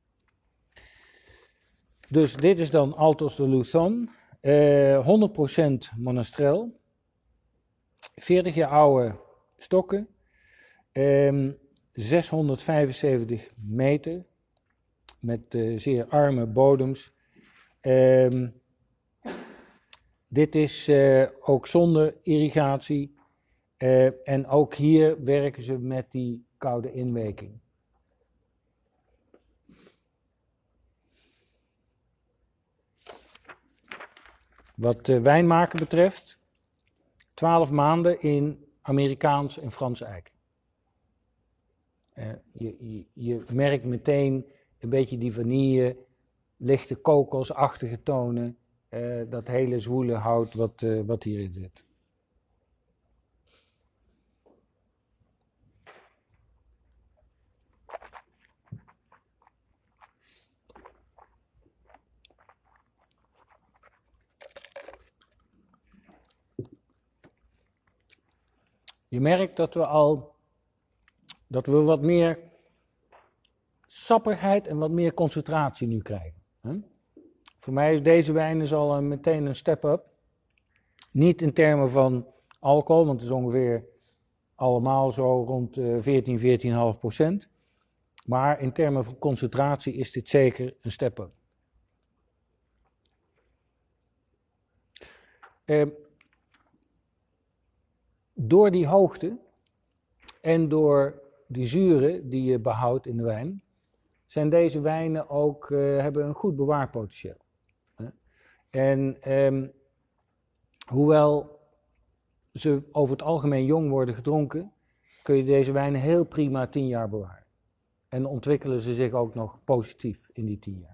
Speaker 2: Dus dit is dan Altos de Luzon. Uh, honderd procent Monastrell. veertig jaar oude stokken. Um, zeshonderdvijfenzeventig meter. Met uh, zeer arme bodems. Um, Dit is uh, ook zonder irrigatie uh, en ook hier werken ze met die koude inweking. Wat uh, wijnmaken betreft, twaalf maanden in Amerikaans en Frans eiken. Uh, je, je, je merkt meteen een beetje die vanille, lichte kokosachtige tonen. Uh, dat hele zwoele hout wat, uh, wat hierin zit. Je merkt dat we al dat we wat meer sappigheid en wat meer concentratie nu krijgen. Hè? Voor mij is deze wijn is al een, meteen een step-up. Niet in termen van alcohol, want het is ongeveer allemaal zo rond uh, veertien, veertien komma vijf procent. Maar in termen van concentratie is dit zeker een step-up. Uh, door die hoogte en door die zuren die je behoudt in de wijn, zijn deze wijnen ook, uh, hebben een goed bewaarpotentieel. En um, hoewel ze over het algemeen jong worden gedronken, kun je deze wijnen heel prima tien jaar bewaren. En ontwikkelen ze zich ook nog positief in die tien jaar.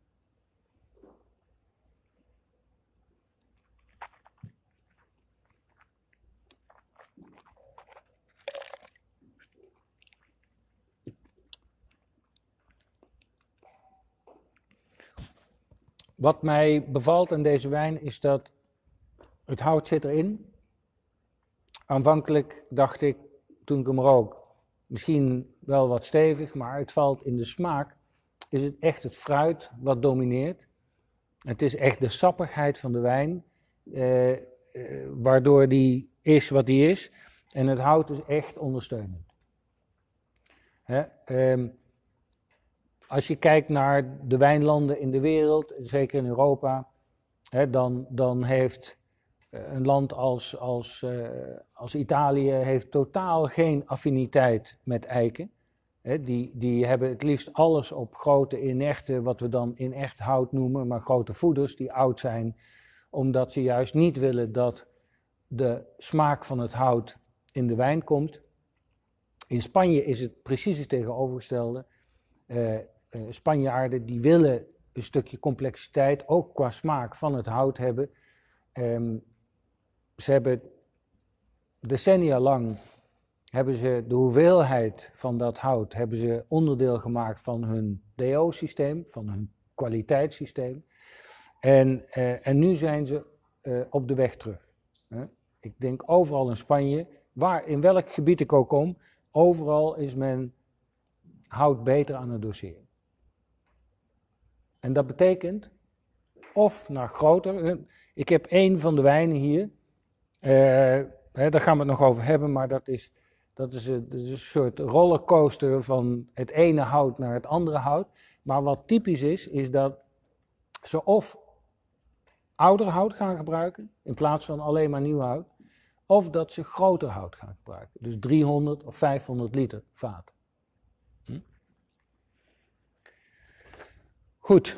Speaker 2: Wat mij bevalt aan deze wijn is dat het hout zit erin. Aanvankelijk dacht ik, toen ik hem rook, misschien wel wat stevig, maar het valt in de smaak. Is het echt het fruit wat domineert. Het is echt de sappigheid van de wijn, eh, eh, waardoor die is wat die is. En het hout is echt ondersteunend. Hè? Eh, Als je kijkt naar de wijnlanden in de wereld, zeker in Europa, hè, dan, dan heeft een land als, als, uh, als Italië heeft totaal geen affiniteit met eiken. Hè, die, die hebben het liefst alles op grote inerte, wat we dan inert hout noemen, maar grote voeders die oud zijn, omdat ze juist niet willen dat de smaak van het hout in de wijn komt. In Spanje is het precies het tegenovergestelde. Uh, Uh, Spanjaarden die willen een stukje complexiteit, ook qua smaak van het hout hebben. Um, ze hebben decennia lang hebben ze de hoeveelheid van dat hout hebben ze onderdeel gemaakt van hun D O-systeem, van hun kwaliteitssysteem. En, uh, en nu zijn ze uh, op de weg terug. Huh? Ik denk overal in Spanje, waar, in welk gebied ik ook kom, overal is men hout beter aan het doseren. En dat betekent of naar groter. Ik heb één van de wijnen hier. Uh, hè, daar gaan we het nog over hebben, maar dat is, dat, is een, dat is een soort rollercoaster van het ene hout naar het andere hout. Maar wat typisch is, is dat ze of ouder hout gaan gebruiken, in plaats van alleen maar nieuw hout, of dat ze groter hout gaan gebruiken. Dus driehonderd of vijfhonderd liter vaten. Hm? Goed.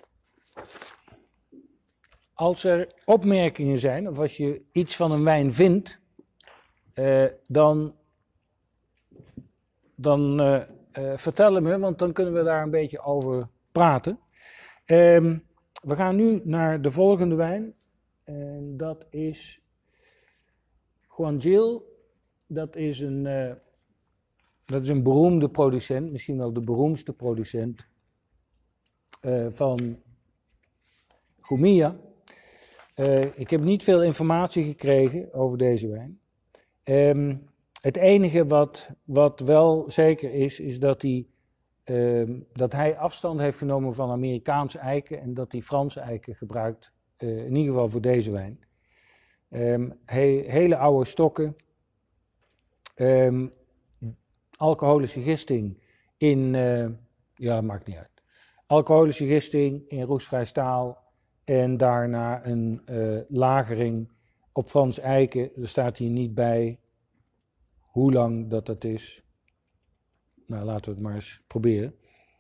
Speaker 2: Als er opmerkingen zijn, of als je iets van een wijn vindt, uh, dan, dan uh, uh, vertel het me, want dan kunnen we daar een beetje over praten. Um, we gaan nu naar de volgende wijn. En dat is Juan Gil. Dat is een, uh, dat is een beroemde producent, misschien wel de beroemdste producent uh, van Jumilla. Uh, ik heb niet veel informatie gekregen over deze wijn. Um, het enige wat, wat wel zeker is, is dat hij, um, dat hij afstand heeft genomen van Amerikaanse eiken en dat hij Franse eiken gebruikt, uh, in ieder geval voor deze wijn. Um, he, hele oude stokken, um, alcoholische gisting in, uh, ja maakt niet uit, alcoholische gisting in roestvrij staal. En daarna een uh, lagering op Frans eiken. Er staat hier niet bij hoe lang dat dat is. Nou, laten we het maar eens proberen.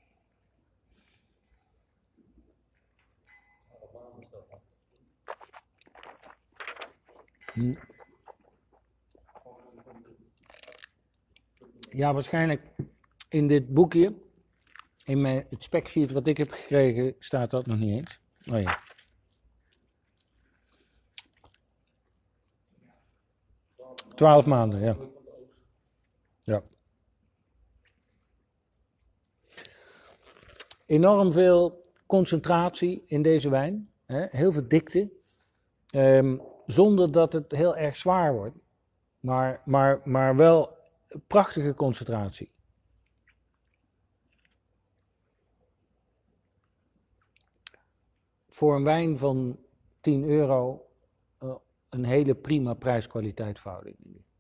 Speaker 2: Hm. Ja, waarschijnlijk in dit boekje, in mijn, het specsheet wat ik heb gekregen, staat dat nog niet eens. Oh ja. Twaalf maanden, ja. Ja. Enorm veel concentratie in deze wijn. Hè? Heel veel dikte. Um, zonder dat het heel erg zwaar wordt. Maar, maar, maar wel prachtige concentratie. Voor een wijn van tien euro uh, een hele prima prijs-kwaliteit verhouding.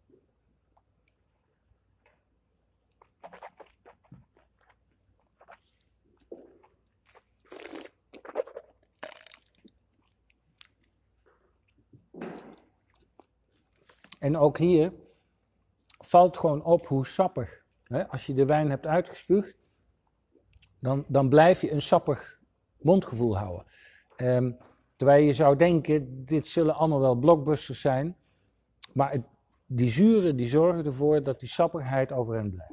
Speaker 2: En ook hier valt gewoon op hoe sappig. Hè? Als je de wijn hebt uitgespuugd, dan, dan blijf je een sappig mondgevoel houden. Um, terwijl je zou denken, dit zullen allemaal wel blockbusters zijn. Maar het, die zuren die zorgen ervoor dat die sappigheid overeind blijft.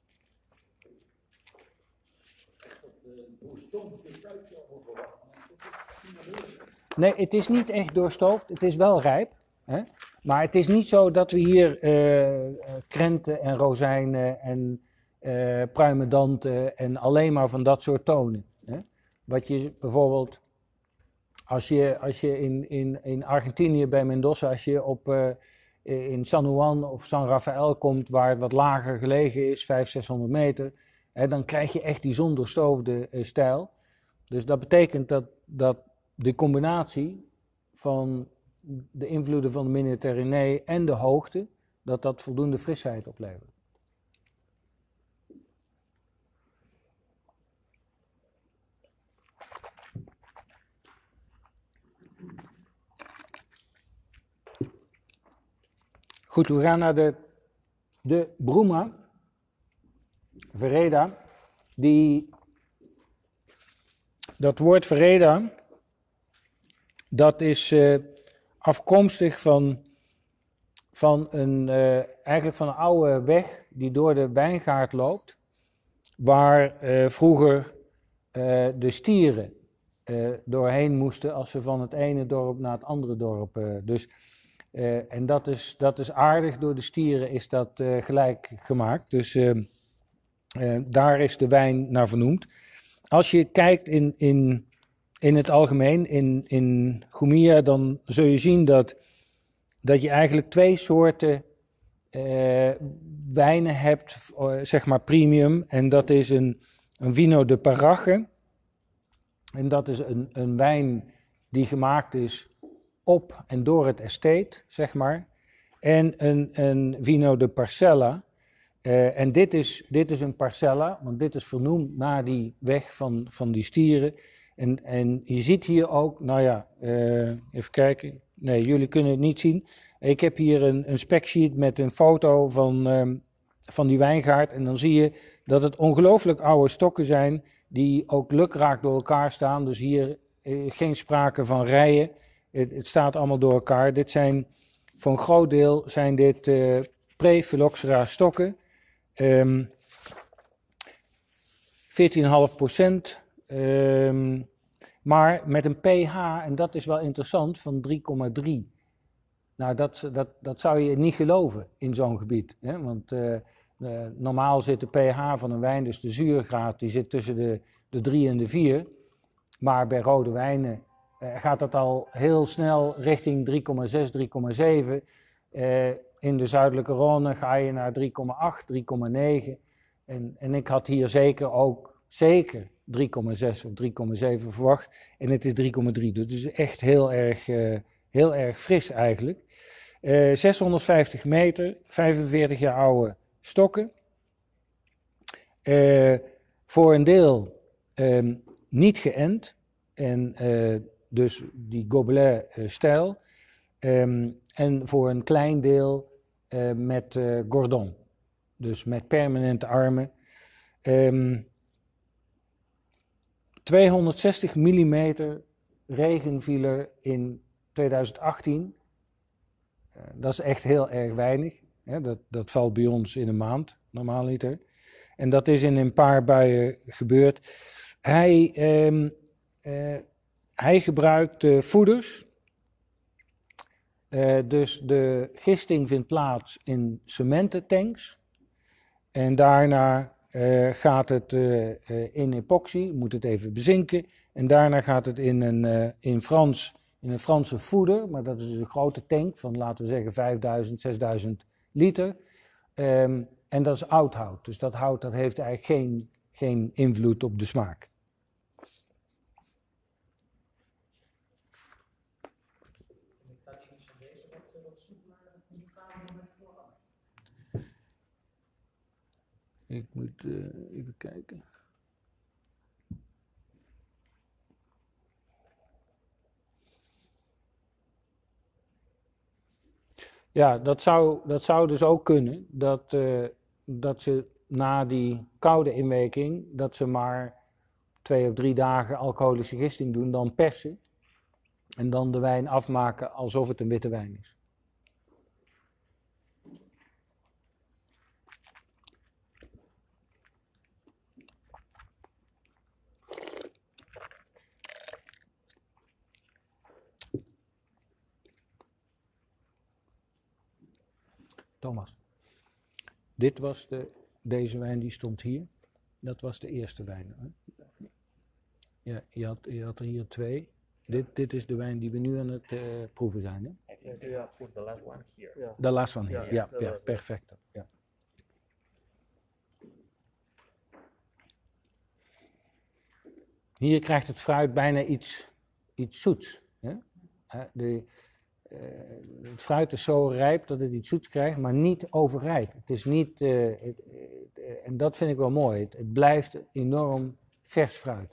Speaker 2: Nee, het is niet echt doorstoofd. Het is wel rijp. Hè? Maar het is niet zo dat we hier uh, krenten en rozijnen en uh, pruimendanten en alleen maar van dat soort tonen. Hè? Wat je bijvoorbeeld, als je, als je in, in, in Argentinië bij Mendoza, als je op, uh, in San Juan of San Rafael komt, waar het wat lager gelegen is, vijfhonderd, zeshonderd meter, hè, dan krijg je echt die zondoorstoofde uh, stijl. Dus dat betekent dat, dat de combinatie van de invloeden van de Mediterranee en de hoogte, dat dat voldoende frisheid oplevert. Goed, we gaan naar de, de Bruma Vereda. Die, dat woord Vereda, dat is uh, afkomstig van, van een, uh, eigenlijk van een oude weg die door de wijngaard loopt, waar uh, vroeger uh, de stieren uh, doorheen moesten als ze van het ene dorp naar het andere dorp. Uh, dus Uh, en dat is, dat is aardig, door de stieren is dat uh, gelijk gemaakt. Dus uh, uh, daar is de wijn naar vernoemd. Als je kijkt in, in, in het algemeen, in, in Jumilla, dan zul je zien dat, dat je eigenlijk twee soorten uh, wijnen hebt, uh, zeg maar premium. En dat is een, een Vino de Paraje. En dat is een, een wijn die gemaakt is op en door het estate, zeg maar. En een, een Vino de Parcella. Uh, en dit is, dit is een Parcella, want dit is vernoemd naar die weg van, van die stieren. En, en je ziet hier ook, nou ja, uh, even kijken. Nee, jullie kunnen het niet zien. Ik heb hier een, een specsheet met een foto van, um, van die wijngaard. En dan zie je dat het ongelooflijk oude stokken zijn, die ook lukraak door elkaar staan. Dus hier uh, geen sprake van rijen. Het, het staat allemaal door elkaar. Dit zijn, voor een groot deel zijn dit uh, pre-phylloxera stokken. Um, veertien komma vijf procent. Um, maar met een pH, en dat is wel interessant, van drie komma drie. Nou, dat, dat, dat zou je niet geloven in zo'n gebied. Hè? Want uh, uh, normaal zit de pH van een wijn, dus de zuurgraad, die zit tussen de, de drie en de vier. Maar bij rode wijnen uh, gaat dat al heel snel richting drie komma zes, drie komma zeven. Uh, in de zuidelijke Rhône ga je naar drie komma acht, drie komma negen. En, en ik had hier zeker ook zeker drie komma zes of drie komma zeven verwacht. En het is drie komma drie. Dus het is echt heel erg, uh, heel erg fris eigenlijk. Uh, zeshonderdvijftig meter, vijfenveertig jaar oude stokken. Uh, voor een deel um, niet geënt. En uh, dus die Gobelin-stijl. Uh, um, en voor een klein deel uh, met uh, Gordon. Dus met permanente armen. Um, tweehonderdzestig millimeter regen viel er in tweeduizend achttien. Uh, dat is echt heel erg weinig. Hè? Dat, dat valt bij ons in een maand, normaal niet. Hè? En dat is in een paar buien gebeurd. Hij, um, uh, hij gebruikt uh, voeders. Uh, dus de gisting vindt plaats in cemententanks. En daarna uh, gaat het uh, uh, in epoxy, moet het even bezinken. En daarna gaat het in een, uh, in Frans, in een Franse voeder, maar dat is dus een grote tank van, laten we zeggen, vijfduizend, zesduizend liter. Um, en dat is oud hout, dus dat hout dat heeft eigenlijk geen, geen invloed op de smaak. Ik moet uh, even kijken. Ja, dat zou, dat zou dus ook kunnen. Dat, uh, dat ze na die koude inweking, dat ze maar twee of drie dagen alcoholische gisting doen, dan persen. En dan de wijn afmaken alsof het een witte wijn is. Thomas, dit was de, deze wijn die stond hier. Dat was de eerste wijn. Hè? Ja, je had, je had er hier twee. Dit, dit is de wijn die we nu aan het uh, proeven zijn. Hè?
Speaker 1: I think you have put the last one here.
Speaker 3: Ja.
Speaker 2: De last one hier,
Speaker 3: Ja,
Speaker 2: ja,
Speaker 3: de
Speaker 2: ja,
Speaker 3: last.
Speaker 2: perfect. Ja. Hier krijgt het fruit bijna iets, iets zoets. Hè? De, uh, het fruit is zo rijp dat het iets zoets krijgt, maar niet overrijp. Het is niet, uh, het, uh, en dat vind ik wel mooi, het, het blijft enorm vers fruit.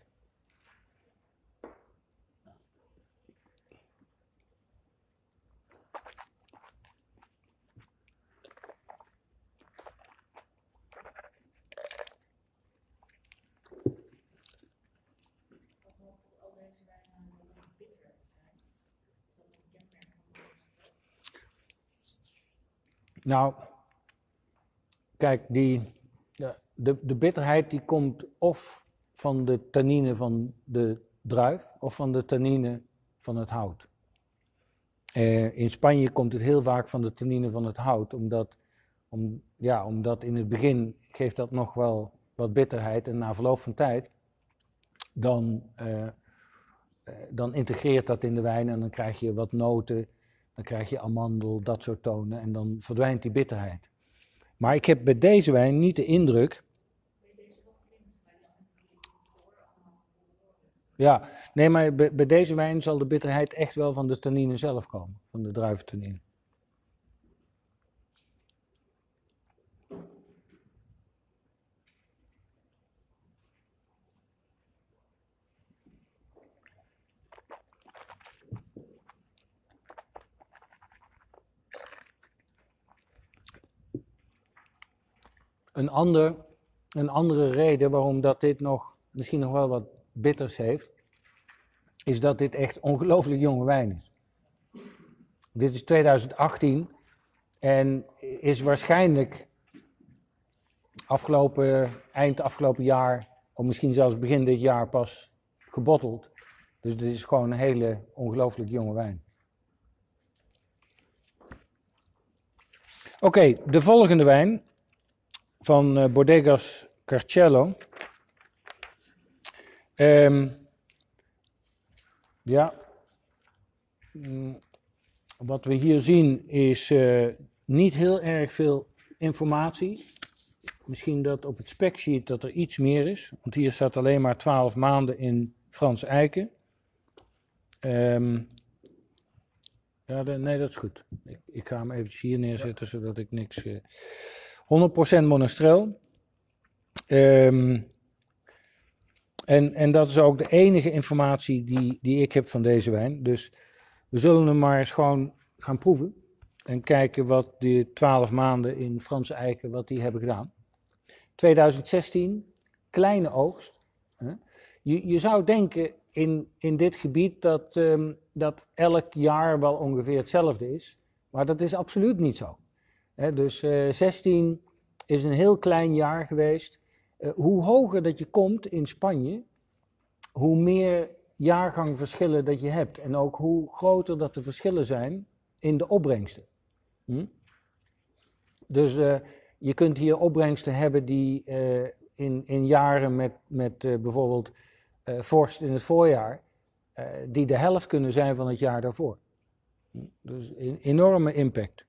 Speaker 2: Nou, kijk, die, de, de bitterheid die komt of van de tannine van de druif of van de tannine van het hout. Uh, in Spanje komt het heel vaak van de tannine van het hout, omdat, om, ja, omdat in het begin geeft dat nog wel wat bitterheid en na verloop van tijd dan, uh, uh, dan integreert dat in de wijn en dan krijg je wat noten, dan krijg je amandel, dat soort tonen en dan verdwijnt die bitterheid. Maar ik heb bij deze wijn niet de indruk. Ja, nee, maar bij, bij deze wijn zal de bitterheid echt wel van de tannine zelf komen, van de druiventannine. Een, ander, een andere reden waarom dat dit nog, misschien nog wel wat bitters heeft, is dat dit echt ongelooflijk jonge wijn is. Dit is twintig achttien en is waarschijnlijk afgelopen, eind afgelopen jaar, of misschien zelfs begin dit jaar pas gebotteld. Dus dit is gewoon een hele ongelooflijk jonge wijn. Oké, okay, de volgende wijn van uh, Bodegas Carcello. Um, ja, mm, wat we hier zien is uh, niet heel erg veel informatie. Misschien dat op het specsheet dat er iets meer is, want hier staat alleen maar twaalf maanden in Frans eiken. Um, ja, de, nee, dat is goed. Ik, ik ga hem eventjes hier neerzetten, ja, zodat ik niks... Uh, honderd procent monastrel. Um, en, en dat is ook de enige informatie die, die ik heb van deze wijn. Dus we zullen hem maar eens gewoon gaan proeven. En kijken wat die twaalf maanden in Franse eiken, wat die hebben gedaan. twintig zestien, kleine oogst. Je, je zou denken in, in dit gebied dat, um, dat elk jaar wel ongeveer hetzelfde is. Maar dat is absoluut niet zo. He, dus uh, zestien is een heel klein jaar geweest. Uh, hoe hoger dat je komt in Spanje, hoe meer jaargangverschillen dat je hebt. En ook hoe groter dat de verschillen zijn in de opbrengsten. Hm? Dus uh, je kunt hier opbrengsten hebben die uh, in, in jaren met, met uh, bijvoorbeeld uh, vorst in het voorjaar, uh, die de helft kunnen zijn van het jaar daarvoor. Hm? Dus een enorme impact.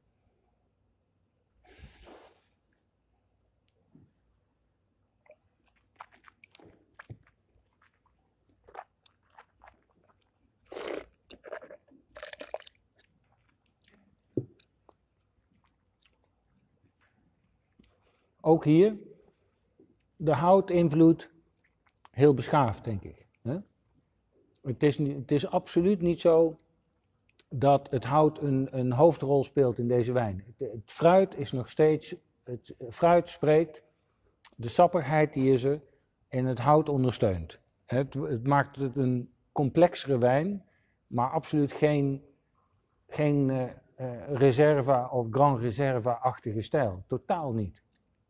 Speaker 2: Ook hier, de houtinvloed, heel beschaafd, denk ik. Hè? Het is, het is absoluut niet zo dat het hout een, een hoofdrol speelt in deze wijn. Het, het fruit is nog steeds, het fruit spreekt, de sappigheid die is er en het hout ondersteunt. Het, het maakt het een complexere wijn, maar absoluut geen, geen uh, uh, reserva of Grand Reserva-achtige stijl. Totaal niet.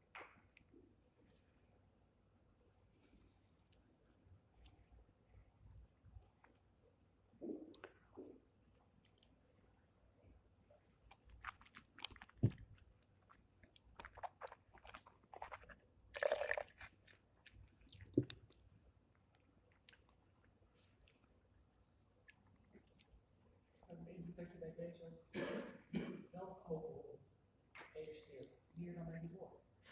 Speaker 3: Dat je bij deze wel alcohol registreert, hier dan bij die door.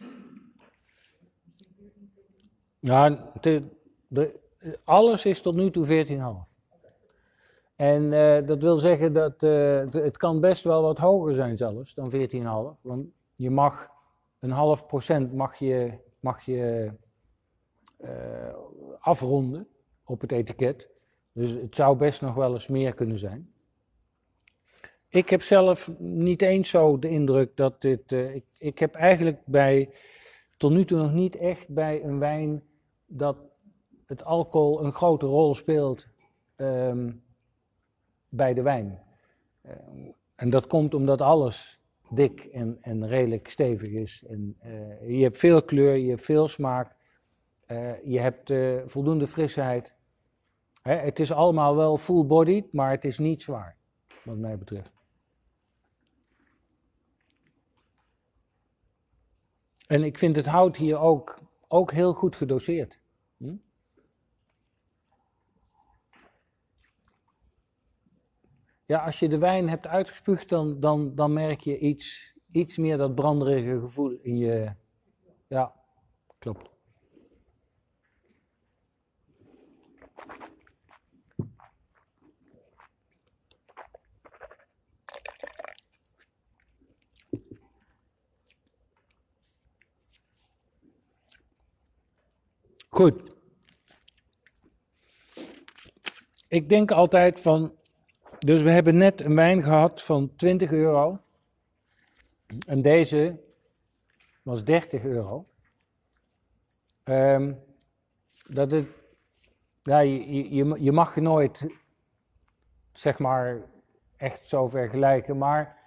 Speaker 2: Ja, te, de, alles is tot nu toe veertien komma vijf. En uh, dat wil zeggen dat uh, het kan best wel wat hoger zijn zelfs dan veertien komma vijf. Want je mag een half procent mag je, mag je uh, afronden op het etiket. Dus het zou best nog wel eens meer kunnen zijn. Ik heb zelf niet eens zo de indruk dat dit... Uh, ik, ik heb eigenlijk bij, tot nu toe nog niet echt bij een wijn dat het alcohol een grote rol speelt um, bij de wijn. Uh, en dat komt omdat alles dik en, en redelijk stevig is. En, uh, je hebt veel kleur, je hebt veel smaak, uh, je hebt uh, voldoende frisheid. Hè, het is allemaal wel full-bodied, maar het is niet zwaar, wat mij betreft. En ik vind het hout hier ook, ook heel goed gedoseerd. Hm? Ja, als je de wijn hebt uitgespuugd, dan, dan, dan merk je iets, iets meer dat branderige gevoel in je... Ja, klopt. Goed. Ik denk altijd van... Dus we hebben net een wijn gehad van twintig euro. En deze was dertig euro. Um, dat het, ja, je, je, je mag je nooit, zeg maar, echt zo vergelijken. Maar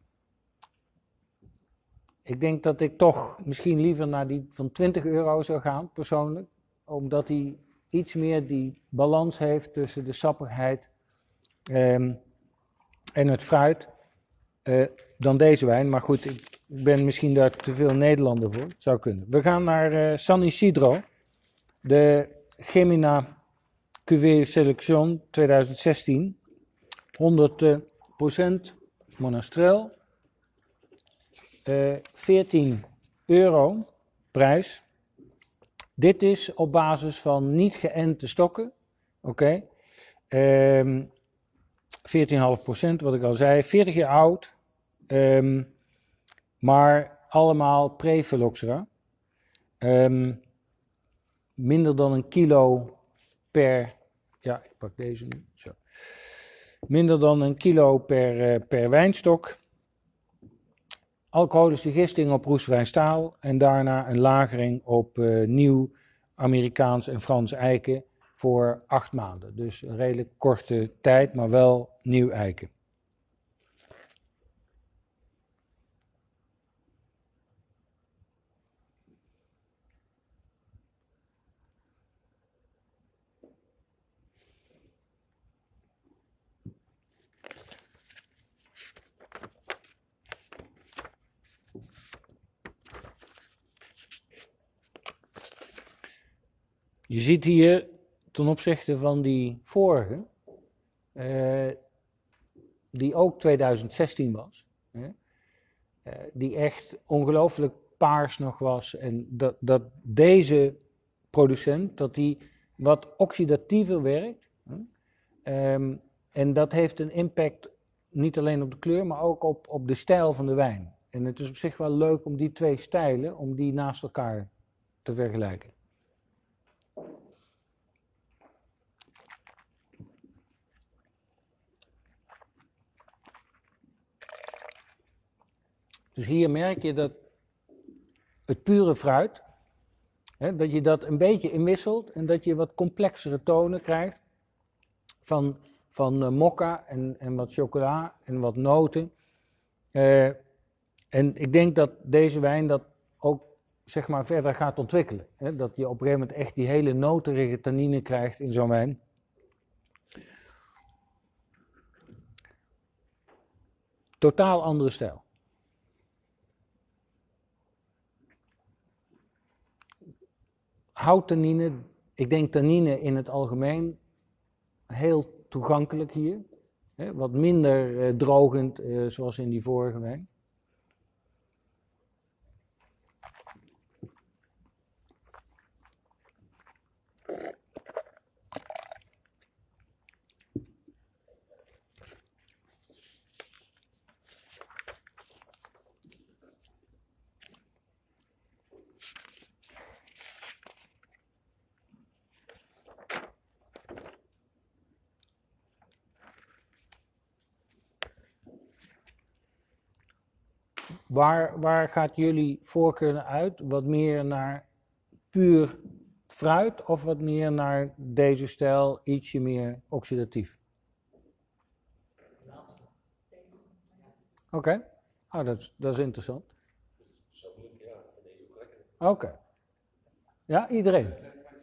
Speaker 2: ik denk dat ik toch misschien liever naar die van twintig euro zou gaan, persoonlijk. Omdat die iets meer die balans heeft tussen de sappigheid um, en het fruit. Uh, dan deze wijn. Maar goed, ik ben misschien daar te veel Nederlander voor. Het zou kunnen. We gaan naar uh, San Isidro. De Gemina Cuvée Selection twintig zestien. honderd procent Monastrell. Uh, veertien euro prijs. Dit is op basis van niet geënte stokken. Oké. Okay. Um, veertien komma vijf procent, wat ik al zei. veertig jaar oud. Um, maar allemaal pre-phylloxera. Um, minder dan een kilo per... Ja, ik pak deze nu. Zo. Minder dan een kilo per, uh, per wijnstok. Alcoholische gisting op roestvrij staal. En daarna een lagering op uh, nieuw Amerikaans en Frans eiken voor acht maanden. Dus een redelijk korte tijd, maar wel nieuw eiken. Je ziet hier ten opzichte van die vorige, uh, die ook twintig zestien was, hè, uh, die echt ongelooflijk paars nog was, en dat, dat deze producent, dat die wat oxidatiever werkt, hè, um, en dat heeft een impact niet alleen op de kleur, maar ook op, op de stijl van de wijn. En het is op zich wel leuk om die twee stijlen, om die naast elkaar te vergelijken. Dus hier merk je dat het pure fruit, hè, dat je dat een beetje inwisselt en dat je wat complexere tonen krijgt van, van uh, mokka en, en wat chocola en wat noten. Uh, en ik denk dat deze wijn dat ook, zeg maar, verder gaat ontwikkelen. Hè, dat je op een gegeven moment echt die hele noterige tannine krijgt in zo'n wijn. Totaal andere stijl. Houttannine, ik denk tannine in het algemeen heel toegankelijk hier. Hè, wat minder uh, drogend, uh, zoals in die vorige wijn. Waar, waar gaat jullie voorkeur uit? Wat meer naar puur fruit of wat meer naar deze stijl, ietsje meer oxidatief? Oké, okay. Oh, dat, dat is interessant. Oké. Okay. Ja, iedereen?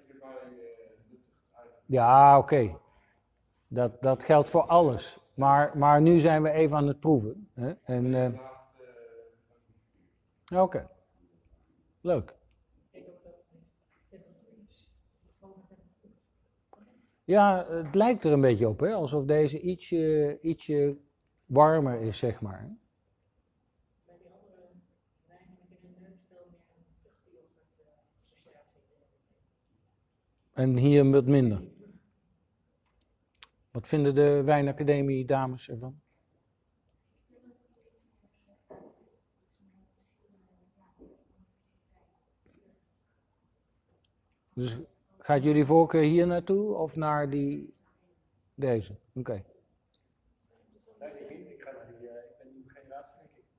Speaker 2: Ja, oké. Okay. Dat, dat geldt voor alles. Maar, maar nu zijn we even aan het proeven. Hè? En, uh, Oké. Okay. Leuk.
Speaker 3: Ik denk ook dat dit nog iets gewoon met een
Speaker 2: Ja, het lijkt er een beetje op, hè? Alsof deze ietsje, ietsje warmer is, zeg maar.
Speaker 3: bij die andere wijnen heb je de neus veel meer een vruchtyoghurt associatie.
Speaker 2: En hier wat minder. Wat vinden de wijnacademie dames ervan? Dus gaat jullie voorkeur hier naartoe of naar die, deze? Oké. Okay.
Speaker 1: Nee, ik niet. Ik ga naar die, uh, ik ben nieuwe generatie, denk ik.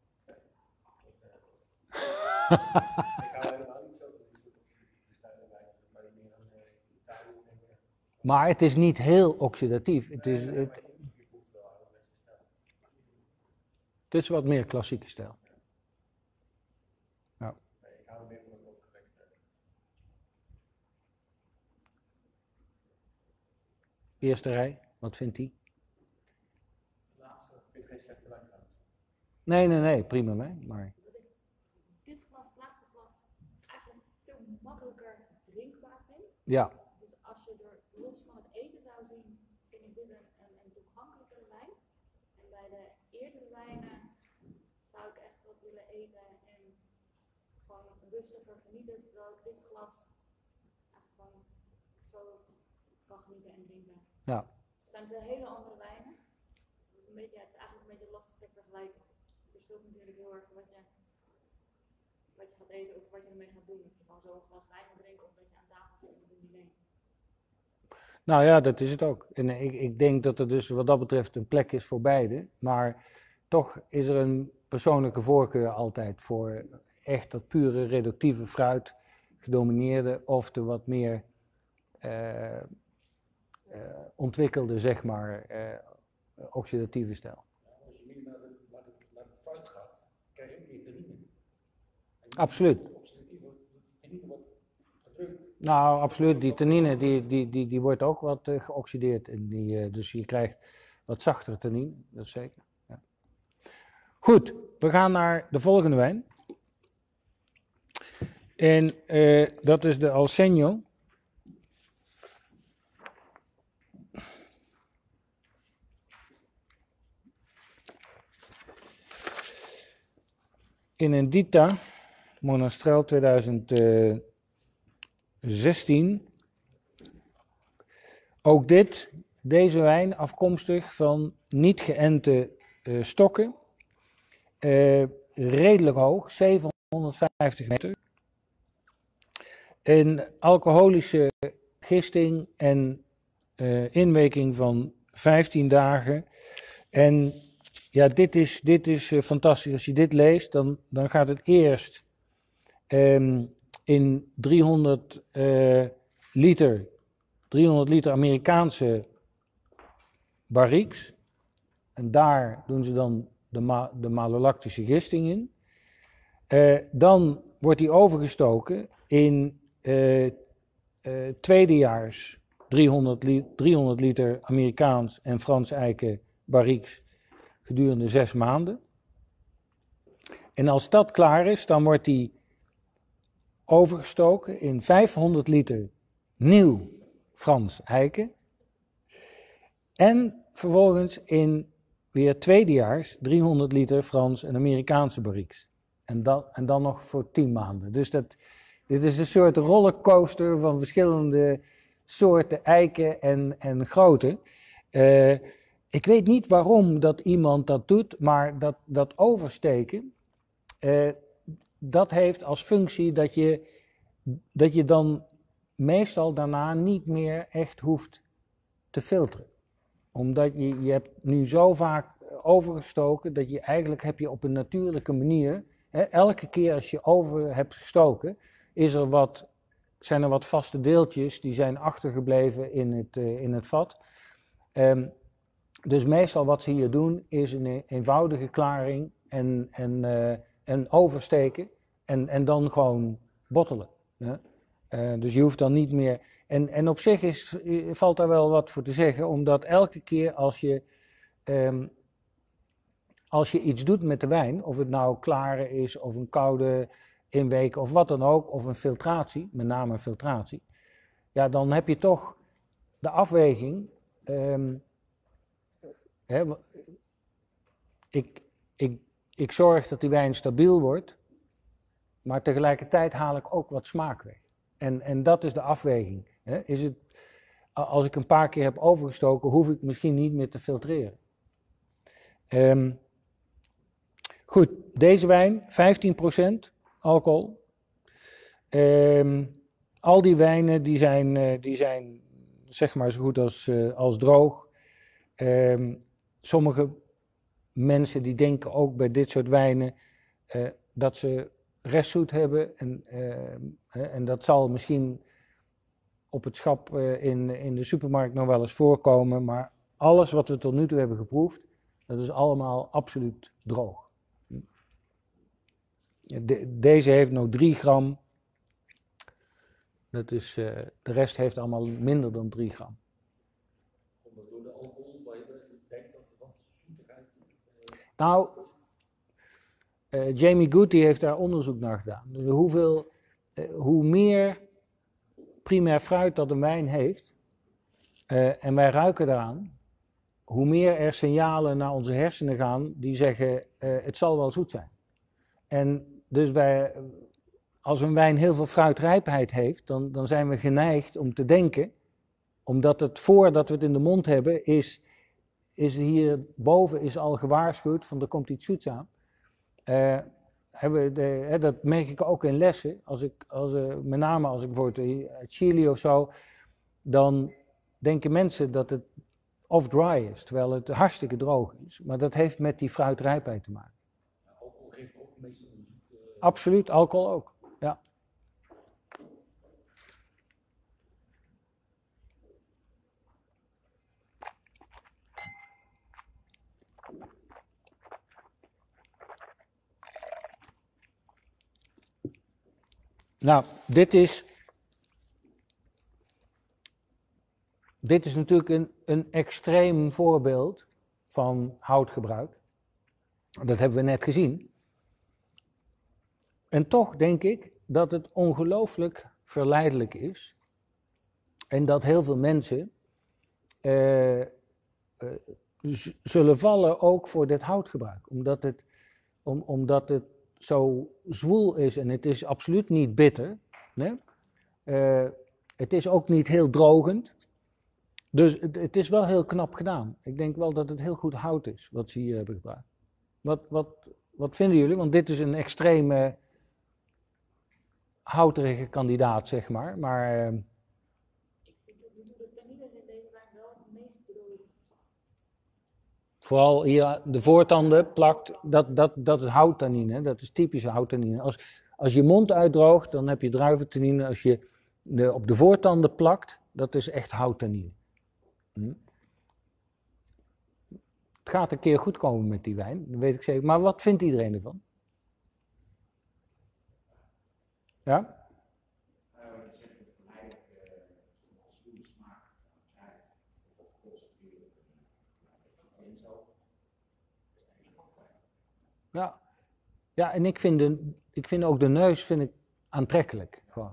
Speaker 1: Ik hou helemaal niet zo van die stijlen wijn, maar die meer dan uh, Italië, denk ik.
Speaker 2: Maar het is niet heel oxidatief. Het is, het, het is wat meer klassieke stijl. Ja.
Speaker 1: Nee, ik hou meer van een opgewekte.
Speaker 2: Eerste rij, wat vindt hij?
Speaker 1: De laatste, ik vind geen slechte wijn trouwens.
Speaker 2: Nee, nee, nee, prima mee. Maar...
Speaker 4: Dit glas, het laatste glas, eigenlijk veel makkelijker drinkbaar vind.
Speaker 2: Ja.
Speaker 4: Dus als je er los van het eten zou zien, vind ik dit een, een, een toegankelijkere wijn. En bij de eerdere wijnen zou ik echt wat willen eten en gewoon rustiger genieten. Terwijl ik dit glas echt gewoon zo kan genieten en drinken.
Speaker 2: Ja.
Speaker 4: Het zijn twee hele andere wijnen. Het is, een beetje, het is eigenlijk een beetje lastig te vergelijken. Het verschilt natuurlijk heel erg wat je, wat je gaat eten of wat je ermee gaat doen. Of je kan zo een glas wijn gaan drinken of dat je aan tafel zit met een diner.
Speaker 2: Nou ja, dat is het ook. En ik, ik denk dat er dus wat dat betreft een plek is voor beide. Maar toch is er een persoonlijke voorkeur altijd voor echt dat pure reductieve fruit gedomineerde of de wat meer uh, uh, ontwikkelde, zeg maar, uh, oxidatieve stijl.
Speaker 1: Ja, als je meer naar de, naar de, naar de fruit gaat, krijg je ook meer tannine.
Speaker 2: Absoluut.
Speaker 1: Tannine wordt gedrukt.
Speaker 2: Nou, absoluut. Die tannine die, die, die, die wordt ook wat uh, geoxideerd. En die, uh, dus je krijgt wat zachtere tannine, dat is zeker. Ja. Goed, we gaan naar de volgende wijn. En uh, dat is de Alceño. In een Dita, Monastrell twintig zestien. Ook dit, deze wijn afkomstig van niet geënte uh, stokken. Uh, redelijk hoog, zevenhonderdvijftig meter. Een alcoholische gisting en uh, inweking van vijftien dagen. En ja, dit is, dit is uh, fantastisch. Als je dit leest, dan, dan gaat het eerst um, in driehonderd uh, liter, driehonderd liter Amerikaanse barriques. En daar doen ze dan de, ma de malolactische gisting in. Uh, dan wordt die overgestoken in uh, uh, tweedejaars driehonderd, li driehonderd liter Amerikaans en Frans eiken barriques gedurende zes maanden. En als dat klaar is, dan wordt die overgestoken in vijfhonderd liter nieuw Frans eiken. En vervolgens in weer tweedejaars driehonderd liter Frans en Amerikaanse barriques. En dan, en dan nog voor tien maanden. Dus dat, dit is een soort rollercoaster van verschillende soorten eiken en, en grootte. Uh, ik weet niet waarom dat iemand dat doet, maar dat, dat oversteken, uh, dat heeft als functie dat je, dat je dan meestal daarna niet meer echt hoeft te filteren. Omdat je, je hebt nu zo vaak overgestoken dat je eigenlijk heb je op een natuurlijke manier, hè, elke keer als je over hebt gestoken, is er wat, zijn er wat vaste deeltjes die zijn achtergebleven in het, uh, in het vat. Um, dus meestal wat ze hier doen is een eenvoudige klaring en, en, uh, en oversteken en, en dan gewoon bottelen. Hè. Uh, dus je hoeft dan niet meer... En, en op zich is, valt daar wel wat voor te zeggen, omdat elke keer als je, um, als je iets doet met de wijn, of het nou klaren is of een koude inweken of wat dan ook, of een filtratie, met name een filtratie, ja, dan heb je toch de afweging. Um, hè, ik, ik, ik zorg dat die wijn stabiel wordt, maar tegelijkertijd haal ik ook wat smaak weg. En, en dat is de afweging. Hè. Is het, als ik een paar keer heb overgestoken, hoef ik misschien niet meer te filtreren. Um, goed, deze wijn, vijftien procent alcohol. Um, al die wijnen die zijn, uh, die zijn zeg maar zo goed als, uh, als droog. Um, sommige mensen die denken ook bij dit soort wijnen uh, dat ze restzoet hebben. En, uh, en dat zal misschien op het schap uh, in, in de supermarkt nog wel eens voorkomen. Maar alles wat we tot nu toe hebben geproefd, dat is allemaal absoluut droog. De, deze heeft nog drie gram. Dat is, uh, de rest heeft allemaal minder dan drie gram.
Speaker 5: Door de alcohol, waar je denkt dat wat zoetigheid.
Speaker 2: Nou, uh, Jamie Goody heeft daar onderzoek naar gedaan. Dus hoeveel, uh, hoe meer primair fruit dat een wijn heeft, uh, en wij ruiken daaraan, hoe meer er signalen naar onze hersenen gaan die zeggen, uh, het zal wel zoet zijn. En dus wij, als een wijn heel veel fruitrijpheid heeft, dan, dan zijn we geneigd om te denken, omdat het voordat we het in de mond hebben, is, is hierboven is al gewaarschuwd van er komt iets zoets aan. Uh, hebben de, hè, dat merk ik ook in lessen, als ik, als, uh, met name als ik bijvoorbeeld uit Chili of zo, dan denken mensen dat het off-dry is, terwijl het hartstikke droog is. Maar dat heeft met die fruitrijpheid te maken.
Speaker 5: Ja, alcohol geeft ook meestal een zoet. Uh...
Speaker 2: Absoluut, alcohol ook, ja. Nou, dit is, dit is natuurlijk een, een extreem voorbeeld van houtgebruik. Dat hebben we net gezien. En toch denk ik dat het ongelooflijk verleidelijk is. En dat heel veel mensen uh, uh, z- zullen vallen ook voor dit houtgebruik. Omdat het, om, omdat het zo zwoel is en het is absoluut niet bitter. Hè? Uh, het is ook niet heel drogend. Dus het, het is wel heel knap gedaan. Ik denk wel dat het heel goed hout is wat ze hier hebben gebruikt. Wat, wat, wat vinden jullie? Want dit is een extreme houterige kandidaat, zeg maar. Maar uh,
Speaker 4: Ik vind tot nu toe de tannines in deze wijn wel het meest broeien.
Speaker 2: vooral hier de voortanden plakt, dat, dat, dat is houttannine, dat is typische houttannine. Als, als je mond uitdroogt, dan heb je druiventannine. Als je de, op de voortanden plakt, dat is echt houttannine. Hm. Het gaat een keer goed komen met die wijn, dat weet ik zeker. Maar wat vindt iedereen ervan? Ja? Ja, ja en ik vind, de, ik vind ook de neus vind ik aantrekkelijk. Gewoon.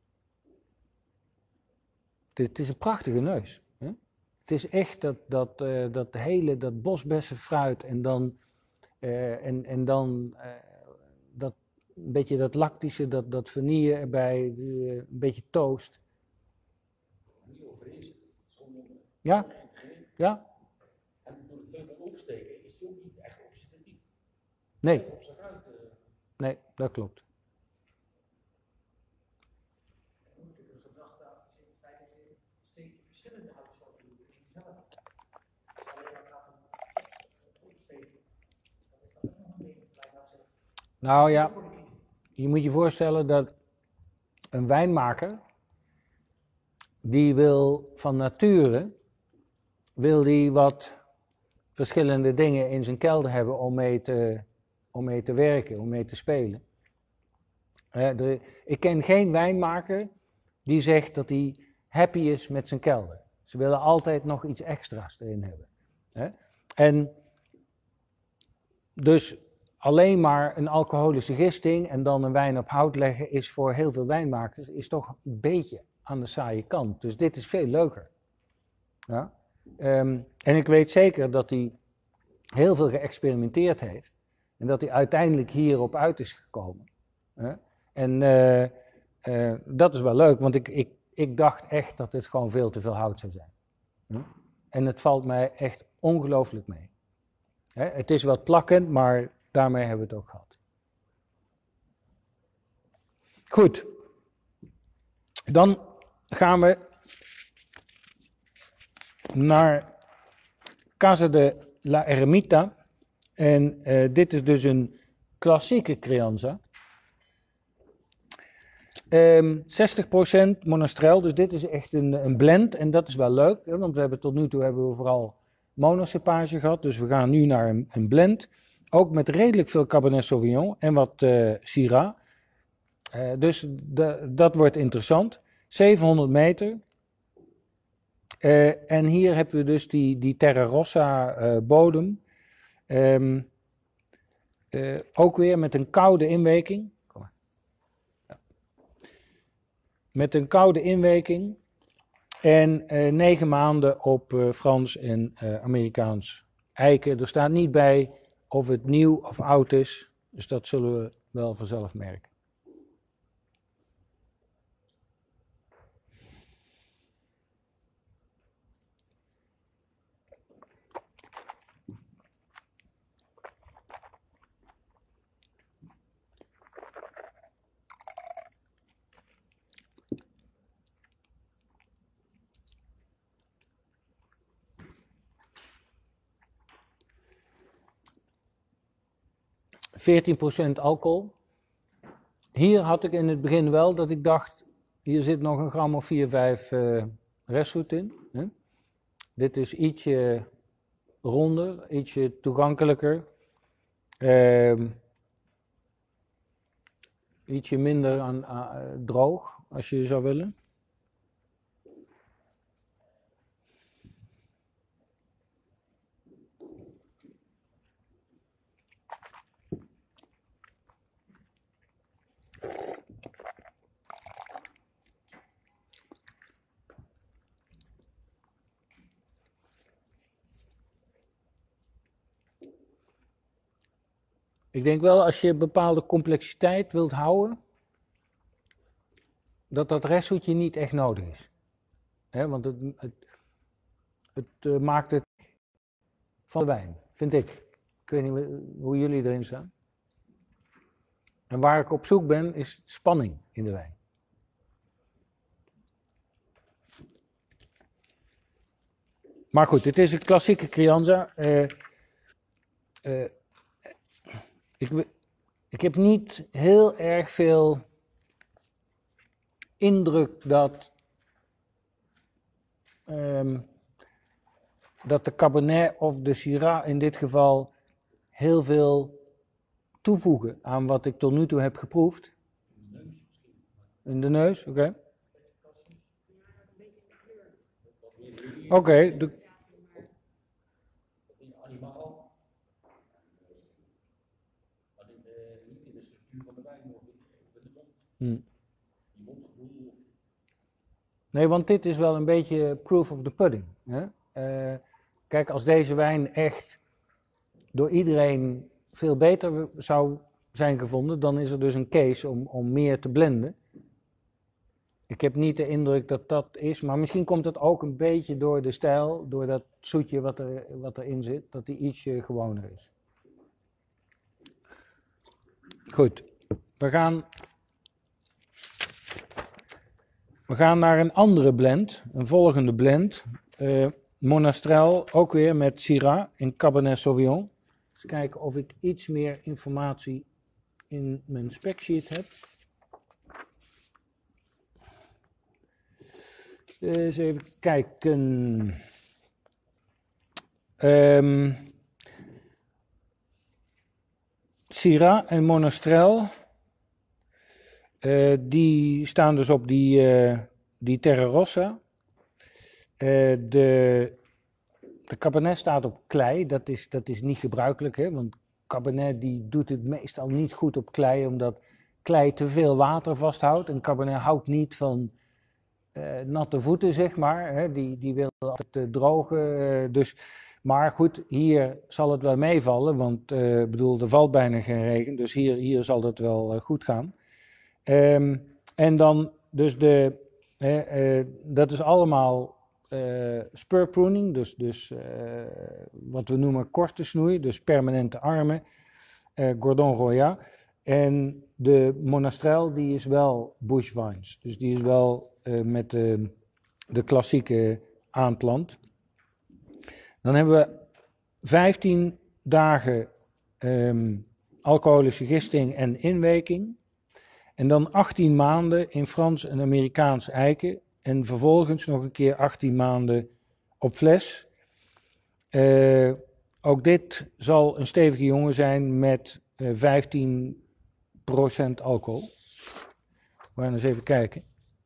Speaker 2: Het, het is een prachtige neus. Hè? Het is echt dat, dat, uh, dat hele dat bosbessenfruit en dan, uh, en, en dan uh, dat, een beetje dat lactische, dat, dat vanille erbij, uh, een beetje toast. Ja? Ja?
Speaker 5: En door het veel oversteken is het ook niet echt oxidatief.
Speaker 2: Nee.
Speaker 5: Op zijn ruit, uh...
Speaker 2: Nee, dat klopt.
Speaker 3: De gedachte is in het feit dat je steeds verschillende houtsoorten doet in dezelfde. Als je alleen maar gaat opsteken, dan is dat ook nog een ding.
Speaker 2: Nou ja, je moet je voorstellen dat een wijnmaker, die wil van nature, wil die wat verschillende dingen in zijn kelder hebben om mee te, om mee te werken, om mee te spelen. Uh, de, ik ken geen wijnmaker die zegt dat hij happy is met zijn kelder. Ze willen altijd nog iets extra's erin hebben. Hè? En dus alleen maar een alcoholische gisting en dan een wijn op hout leggen is voor heel veel wijnmakers is toch een beetje aan de saaie kant. Dus dit is veel leuker. Ja? Um, en ik weet zeker dat hij heel veel geëxperimenteerd heeft en dat hij uiteindelijk hierop uit is gekomen. Hè? En uh, uh, dat is wel leuk, want ik, ik, ik dacht echt dat dit gewoon veel te veel hout zou zijn. Hm? En het valt mij echt ongelooflijk mee. Hè? Het is wat plakkend, maar daarmee hebben we het ook gehad. Goed. Dan gaan we naar Casa de la Ermita. En uh, dit is dus een klassieke Crianza. Um, zestig procent Monastrell, dus dit is echt een, een blend en dat is wel leuk, hè, want we hebben tot nu toe hebben we vooral monocepage gehad, dus we gaan nu naar een, een blend, ook met redelijk veel Cabernet Sauvignon en wat uh, Syrah, uh, dus de, dat wordt interessant. zevenhonderd meter uh, en hier hebben we dus die, die Terra Rossa uh, bodem, um, uh, ook weer met een koude inweking. Met een koude inweking en uh, negen maanden op uh, Frans en uh, Amerikaans eiken. Er staat niet bij of het nieuw of oud is, dus dat zullen we wel vanzelf merken. veertien procent alcohol. Hier had ik in het begin wel dat ik dacht, hier zit nog een gram of vier, vijf uh, restzoet in. Hè? Dit is ietsje ronder, ietsje toegankelijker. Uh, ietsje minder aan, uh, droog, als je zou willen. Ik denk wel, als je bepaalde complexiteit wilt houden, dat dat restzoetje niet echt nodig is. He, want het, het, het uh, maakt het van de wijn, vind ik. Ik weet niet hoe jullie erin staan. En waar ik op zoek ben, is spanning in de wijn. Maar goed, het is een klassieke Crianza. Uh, uh, Ik, ik heb niet heel erg veel indruk dat, um, dat de Cabernet of de Syrah in dit geval heel veel toevoegen aan wat ik tot nu toe heb geproefd. In de neus, oké. Okay. Oké. Okay, de... Hmm. Nee, want dit is wel een beetje proof of the pudding. Hè? Uh, kijk, als deze wijn echt door iedereen veel beter zou zijn gevonden, dan is er dus een case om, om meer te blenden. Ik heb niet de indruk dat dat is, maar misschien komt het ook een beetje door de stijl, door dat zoetje wat, er, wat erin zit, dat die ietsje gewoner is. Goed, we gaan... We gaan naar een andere blend, een volgende blend. Uh, Monastrell, ook weer met Syrah en Cabernet Sauvignon. Eens kijken of ik iets meer informatie in mijn specsheet heb. Eens even kijken. Um, Syrah en Monastrell. Uh, die staan dus op die, uh, die Terra Rossa. Uh, de, de Cabernet staat op klei, dat is, dat is niet gebruikelijk, hè, want Cabernet die doet het meestal niet goed op klei, omdat klei te veel water vasthoudt. En Cabernet houdt niet van uh, natte voeten, zeg maar. Hè. Die, die wil altijd uh, drogen. Uh, dus, maar goed, hier zal het wel meevallen, want uh, bedoel, er valt bijna geen regen. Dus hier, hier zal het wel uh, goed gaan. Um, en dan, dus de, uh, uh, dat is allemaal uh, spur pruning, dus, dus uh, wat we noemen korte snoei, dus permanente armen, uh, Gordon Roya. En de Monastrell, die is wel bush vines, dus die is wel uh, met de, de klassieke aanplant. Dan hebben we vijftien dagen um, alcoholische gisting en inweking. En dan achttien maanden in Frans en Amerikaans eiken. En vervolgens nog een keer achttien maanden op fles. Uh, ook dit zal een stevige jongen zijn met uh, vijftien procent alcohol. We gaan eens even kijken.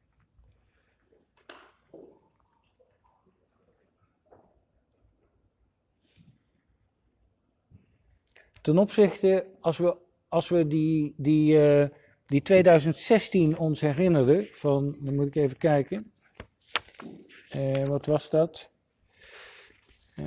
Speaker 2: Ten opzichte, als we, als we die, die, uh, die twintig zestien ons herinnerden, van, dan moet ik even kijken, uh, wat was dat? Uh,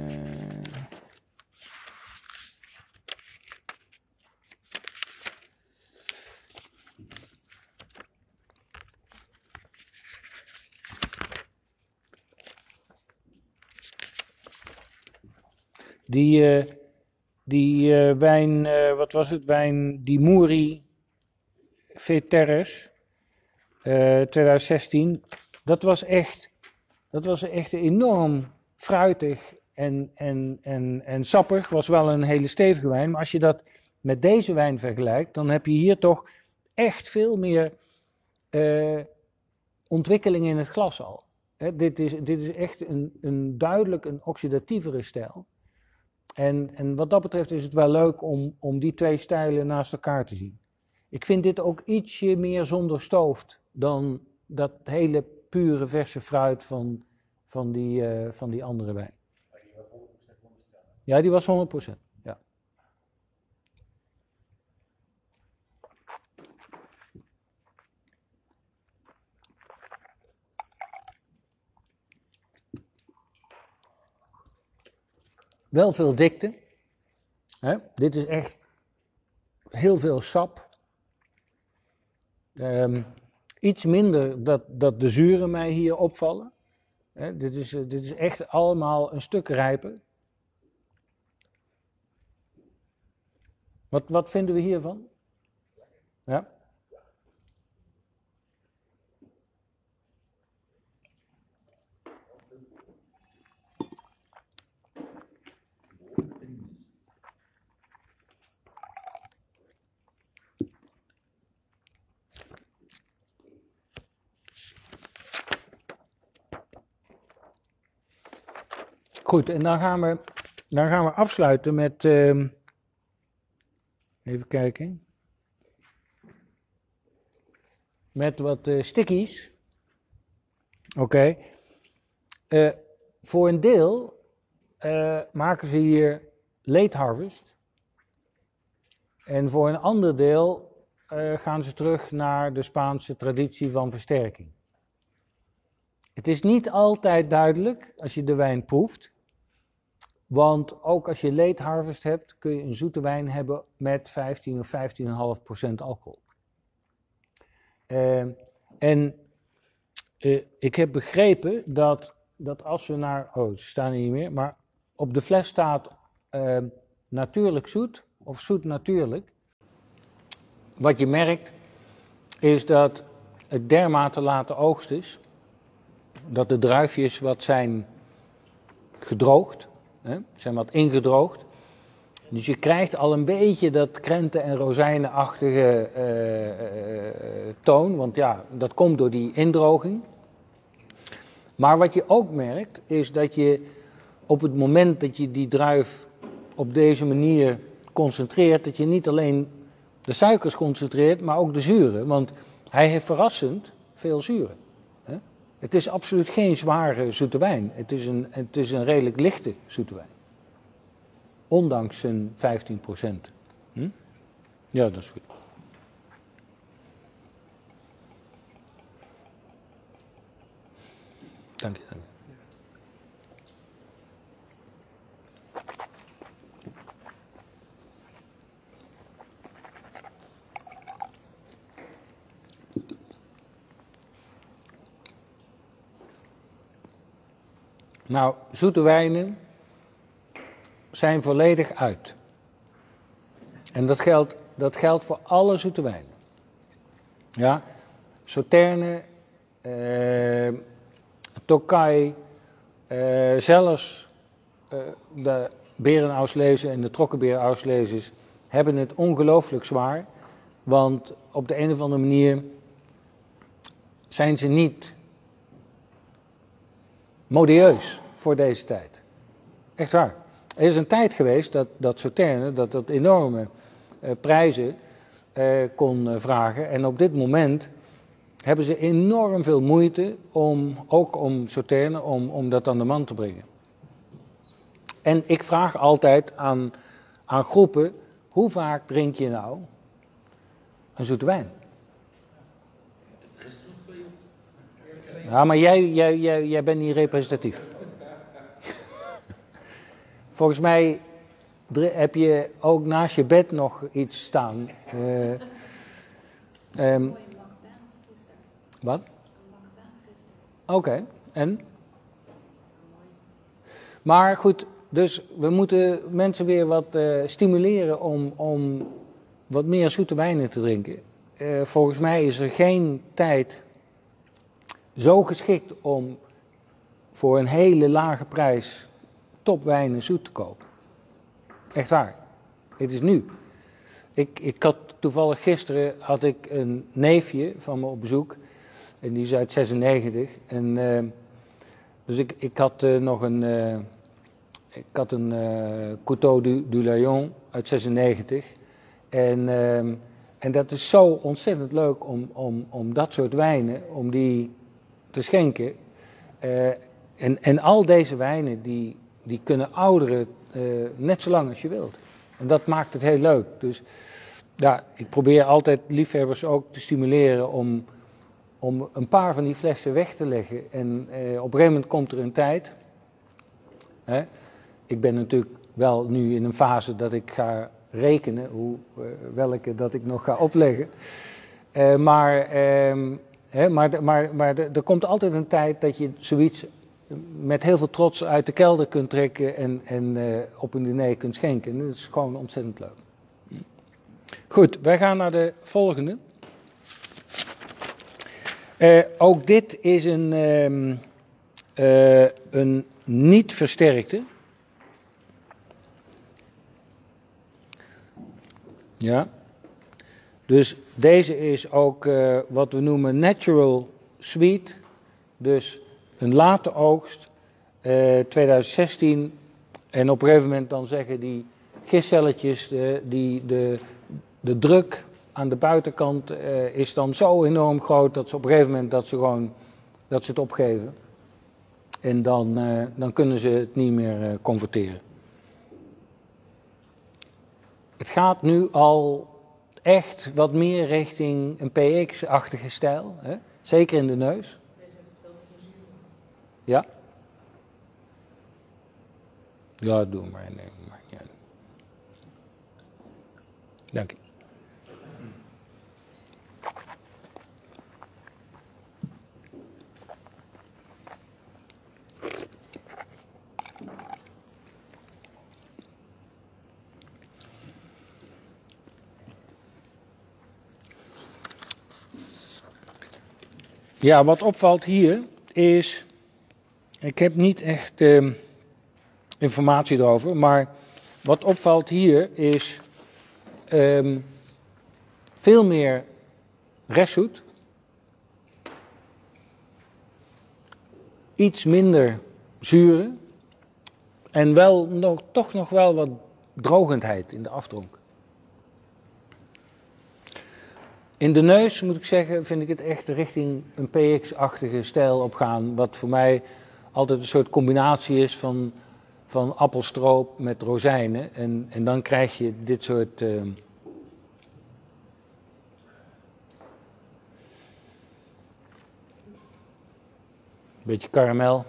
Speaker 2: die... Uh, Die uh, wijn, uh, wat was het, wijn, die Muri Veteres, uh, twintig zestien, dat was echt, dat was echt enorm fruitig en, en, en, en sappig, was wel een hele stevige wijn, maar als je dat met deze wijn vergelijkt, dan heb je hier toch echt veel meer uh, ontwikkeling in het glas al. He, dit, is, dit is echt een, een duidelijk een oxidatievere stijl. En, en wat dat betreft is het wel leuk om, om die twee stijlen naast elkaar te zien. Ik vind dit ook ietsje meer zonder stoofd dan dat hele pure verse fruit van, van, die, uh, van die andere wijn. Ja, die was honderd procent. Ja. Wel veel dikte. Hè? Dit is echt heel veel sap. Um, iets minder dat, dat de zuren mij hier opvallen. Hè? Dit is, uh, dit is echt allemaal een stuk rijper. Wat, wat vinden we hiervan? Ja? Goed, en dan gaan we, dan gaan we afsluiten met, uh, even kijken, met wat uh, stickies. Oké, okay. uh, voor een deel uh, maken ze hier late harvest. En voor een ander deel uh, gaan ze terug naar de Spaanse traditie van versterking. Het is niet altijd duidelijk als je de wijn proeft. Want ook als je late harvest hebt, kun je een zoete wijn hebben met vijftien of vijftien komma vijf procent alcohol. Uh, en uh, ik heb begrepen dat, dat als we naar, oh ze staan hier niet meer, maar op de fles staat uh, natuurlijk zoet of zoet natuurlijk. Wat je merkt is dat het dermate late oogst is, dat de druifjes wat zijn gedroogd. He, zijn wat ingedroogd. Dus je krijgt al een beetje dat krenten- en rozijnenachtige uh, uh, toon, want ja, dat komt door die indroging. Maar wat je ook merkt, is dat je op het moment dat je die druif op deze manier concentreert, dat je niet alleen de suikers concentreert, maar ook de zuren. Want hij heeft verrassend veel zuren. He. Het is absoluut geen zware zoete wijn. Het is een, het is een redelijk lichte zoete wijn. Ondanks zijn vijftien procent Ja, dat is goed. Dank je. Dank je. Nou, zoete wijnen zijn volledig uit. En dat geldt, dat geldt voor alle zoete wijnen. Ja, Sauternes, eh, Tokaj, eh, zelfs eh, de Berenauslese en de Trockenbeerenauslezes hebben het ongelooflijk zwaar. Want op de een of andere manier zijn ze niet modieus voor deze tijd. Echt waar. Er is een tijd geweest dat, dat Sauternes dat, dat enorme uh, prijzen uh, kon uh, vragen. En op dit moment hebben ze enorm veel moeite om, ook om Sauternes, om, om dat aan de man te brengen. En ik vraag altijd aan, aan groepen, hoe vaak drink je nou een zoete wijn? Ja, maar jij, jij, jij, jij bent niet representatief. Volgens mij heb je ook naast je bed nog iets staan. Uh, um, wat? Oké, okay. En? Maar goed, dus we moeten mensen weer wat uh, stimuleren om, om wat meer zoete wijnen te drinken. Uh, volgens mij is er geen tijd zo geschikt om voor een hele lage prijs topwijnen zoet te kopen. Echt waar. Het is nu. Ik, ik had toevallig gisteren had ik een neefje van me op bezoek. En die is uit zesennegentig. En, uh, dus ik, ik had uh, nog een, uh, ik had een uh, Coteau du, du Layon uit zesennegentig. En, uh, en dat is zo ontzettend leuk om, om, om dat soort wijnen, om die te schenken. Uh, en, en al deze wijnen, die, die kunnen ouderen uh, net zo lang als je wilt. En dat maakt het heel leuk. Dus ja, ik probeer altijd liefhebbers ook te stimuleren om, om een paar van die flessen weg te leggen. En uh, op een gegeven moment komt er een tijd. Hè, ik ben natuurlijk wel nu in een fase dat ik ga rekenen hoe, uh, welke dat ik nog ga opleggen. Uh, maar... Uh, He, maar maar, maar er komt altijd een tijd dat je zoiets met heel veel trots uit de kelder kunt trekken en, en uh, op een diner kunt schenken. En dat is gewoon ontzettend leuk. Goed, wij gaan naar de volgende. Uh, ook dit is een, um, uh, een niet versterkte. Ja. Dus deze is ook uh, wat we noemen natural sweet. Dus een late oogst, uh, twintig zestien. En op een gegeven moment dan zeggen die gistcelletjes, de, die, de, de druk aan de buitenkant uh, is dan zo enorm groot dat ze op een gegeven moment dat ze gewoon dat ze het opgeven. En dan, uh, dan kunnen ze het niet meer uh, converteren. Het gaat nu al echt wat meer richting een P X-achtige stijl. Hè? Zeker in de neus. Ja? Ja, doe maar. Nee, maar ja. Dank je. Ja, wat opvalt hier is, ik heb niet echt uh, informatie erover, maar wat opvalt hier is um, veel meer restzoet, iets minder zuren en wel nog, toch nog wel wat drogendheid in de afdronk. In de neus, moet ik zeggen, vind ik het echt richting een P X-achtige stijl opgaan. Wat voor mij altijd een soort combinatie is van, van appelstroop met rozijnen. En, en dan krijg je dit soort, uh, Beetje karamel.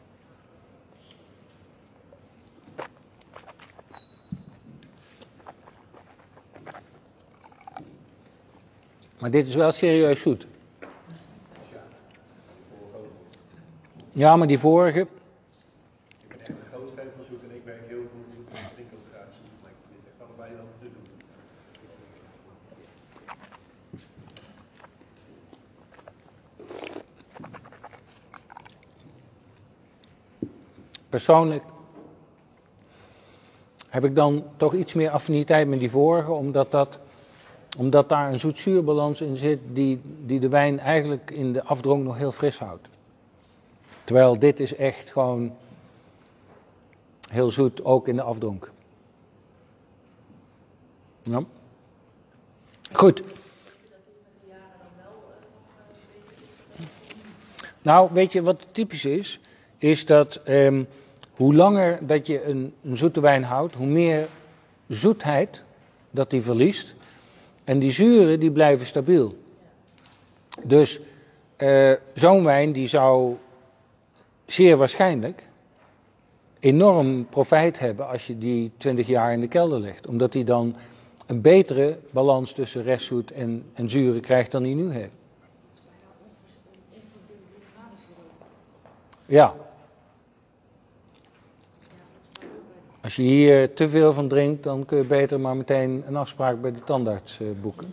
Speaker 2: Maar dit is wel serieus zoet. Ja, maar die vorige.
Speaker 5: Ik ben echt een groot fan van zoet en ik werk heel goed zoet en ik drink ook graag zoet, maar ik vind het echt allebei wel te doen.
Speaker 2: Persoonlijk heb ik dan toch iets meer affiniteit met die vorige, omdat, dat, omdat daar een zoet-zuurbalans in zit die, die de wijn eigenlijk in de afdronk nog heel fris houdt. Terwijl dit is echt gewoon heel zoet, ook in de afdronk. Ja. Goed. Nou, weet je wat typisch is? Is dat um, hoe langer dat je een, een zoete wijn houdt, hoe meer zoetheid dat die verliest. En die zuren die blijven stabiel. Dus uh, zo'n wijn die zou zeer waarschijnlijk enorm profijt hebben als je die twintig jaar in de kelder legt. Omdat hij dan een betere balans tussen restzoet en, en zuren krijgt dan hij nu heeft. Ja. Als je hier te veel van drinkt, dan kun je beter maar meteen een afspraak bij de tandarts uh, boeken.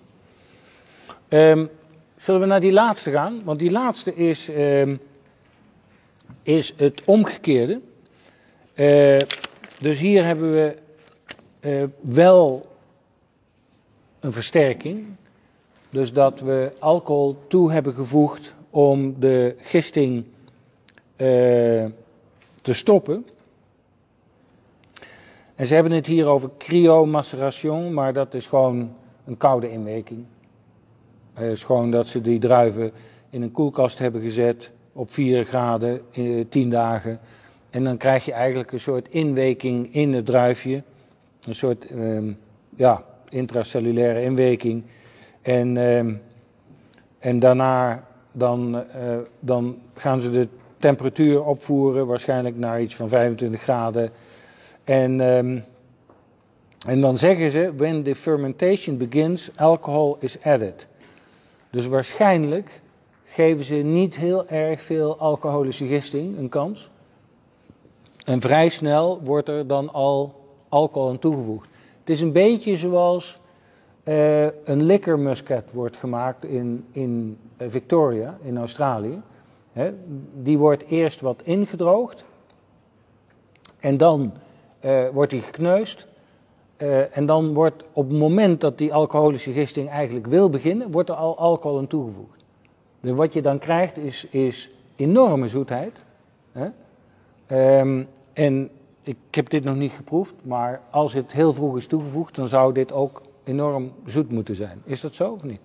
Speaker 2: Um, zullen we naar die laatste gaan? Want die laatste is, um, is het omgekeerde. Uh, dus hier hebben we uh, wel een versterking. Dus dat we alcohol toe hebben gevoegd om de gisting uh, te stoppen. En ze hebben het hier over cryomaceration, maar dat is gewoon een koude inweking. Het is gewoon dat ze die druiven in een koelkast hebben gezet op vier graden, in tien dagen. En dan krijg je eigenlijk een soort inweking in het druifje. Een soort um, ja, intracellulaire inweking. En, um, en daarna dan, uh, dan gaan ze de temperatuur opvoeren, waarschijnlijk naar iets van vijfentwintig graden. En, um, en dan zeggen ze, when the fermentation begins, alcohol is added. Dus waarschijnlijk geven ze niet heel erg veel alcoholische gisting een kans. En vrij snel wordt er dan al alcohol aan toegevoegd. Het is een beetje zoals uh, een liquor muscat wordt gemaakt in, in Victoria, in Australië. He, die wordt eerst wat ingedroogd en dan uh, wordt die gekneusd. Uh, en dan wordt op het moment dat die alcoholische gisting eigenlijk wil beginnen, wordt er al alcohol aan toegevoegd. Dus wat je dan krijgt is, is enorme zoetheid. Hè? Um, en ik heb dit nog niet geproefd, maar als het heel vroeg is toegevoegd, dan zou dit ook enorm zoet moeten zijn. Is dat zo of niet?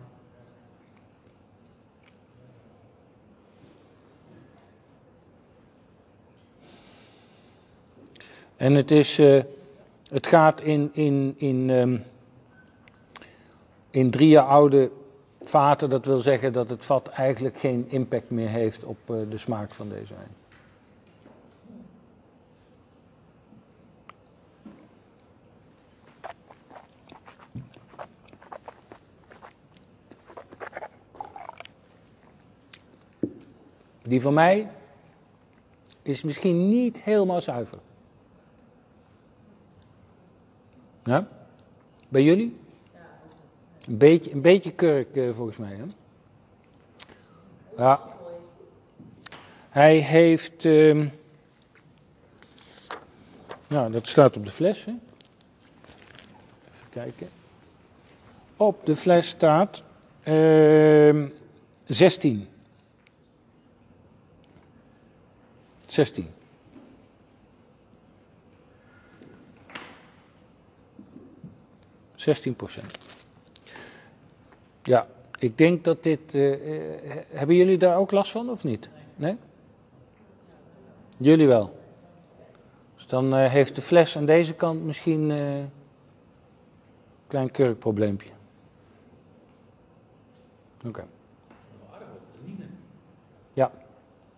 Speaker 2: En het is, uh, het gaat in, in, in, um, in drie jaar oude vaten. Dat wil zeggen dat het vat eigenlijk geen impact meer heeft op uh, de smaak van deze wijn. Die van mij is misschien niet helemaal zuiver. Ja? Bij jullie? Een beetje, een beetje kurk uh, volgens mij. Hè? Ja. Hij heeft... Uh, nou, dat staat op de fles. Hè? Even kijken. Op de fles staat uh, zestien. zestien. zestien procent. Ja, ik denk dat dit... Uh, uh, hebben jullie daar ook last van of niet? Nee? Jullie wel. Dus dan uh, heeft de fles aan deze kant misschien uh, een klein kurkprobleempje. Oké. Okay. Ja.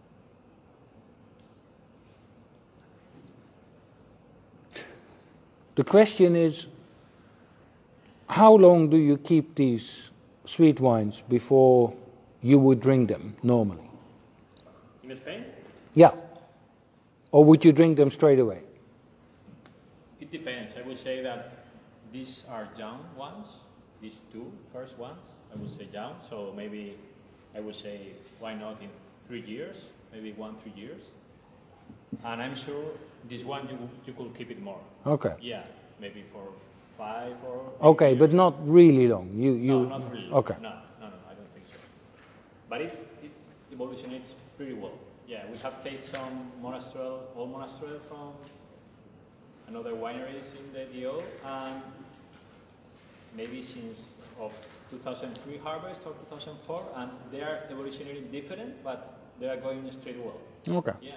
Speaker 2: the question is, how long do you keep these sweet wines before you would drink them normally?
Speaker 1: In Spain,
Speaker 2: Yeah. Or would you drink them straight away?
Speaker 1: it depends. I would say that these are young ones. These two first ones, I would say young. So maybe I would say, why not in three years? Maybe one, three years. And I'm sure this one you you could keep it more.
Speaker 2: Okay.
Speaker 1: Yeah, maybe for five or. eight
Speaker 2: Okay,
Speaker 1: years.
Speaker 2: but not really long. You, you,
Speaker 1: No, not really.
Speaker 2: Okay.
Speaker 1: No, no, no, I don't think so. But it, it evolutionates pretty well. Yeah, we have tasted some Monastrell, old Monastrell from another wineries in the D O, and maybe since of two thousand three harvest or two thousand four, and they are evolutionating different, but they are going straight well.
Speaker 2: Okay.
Speaker 1: Yeah.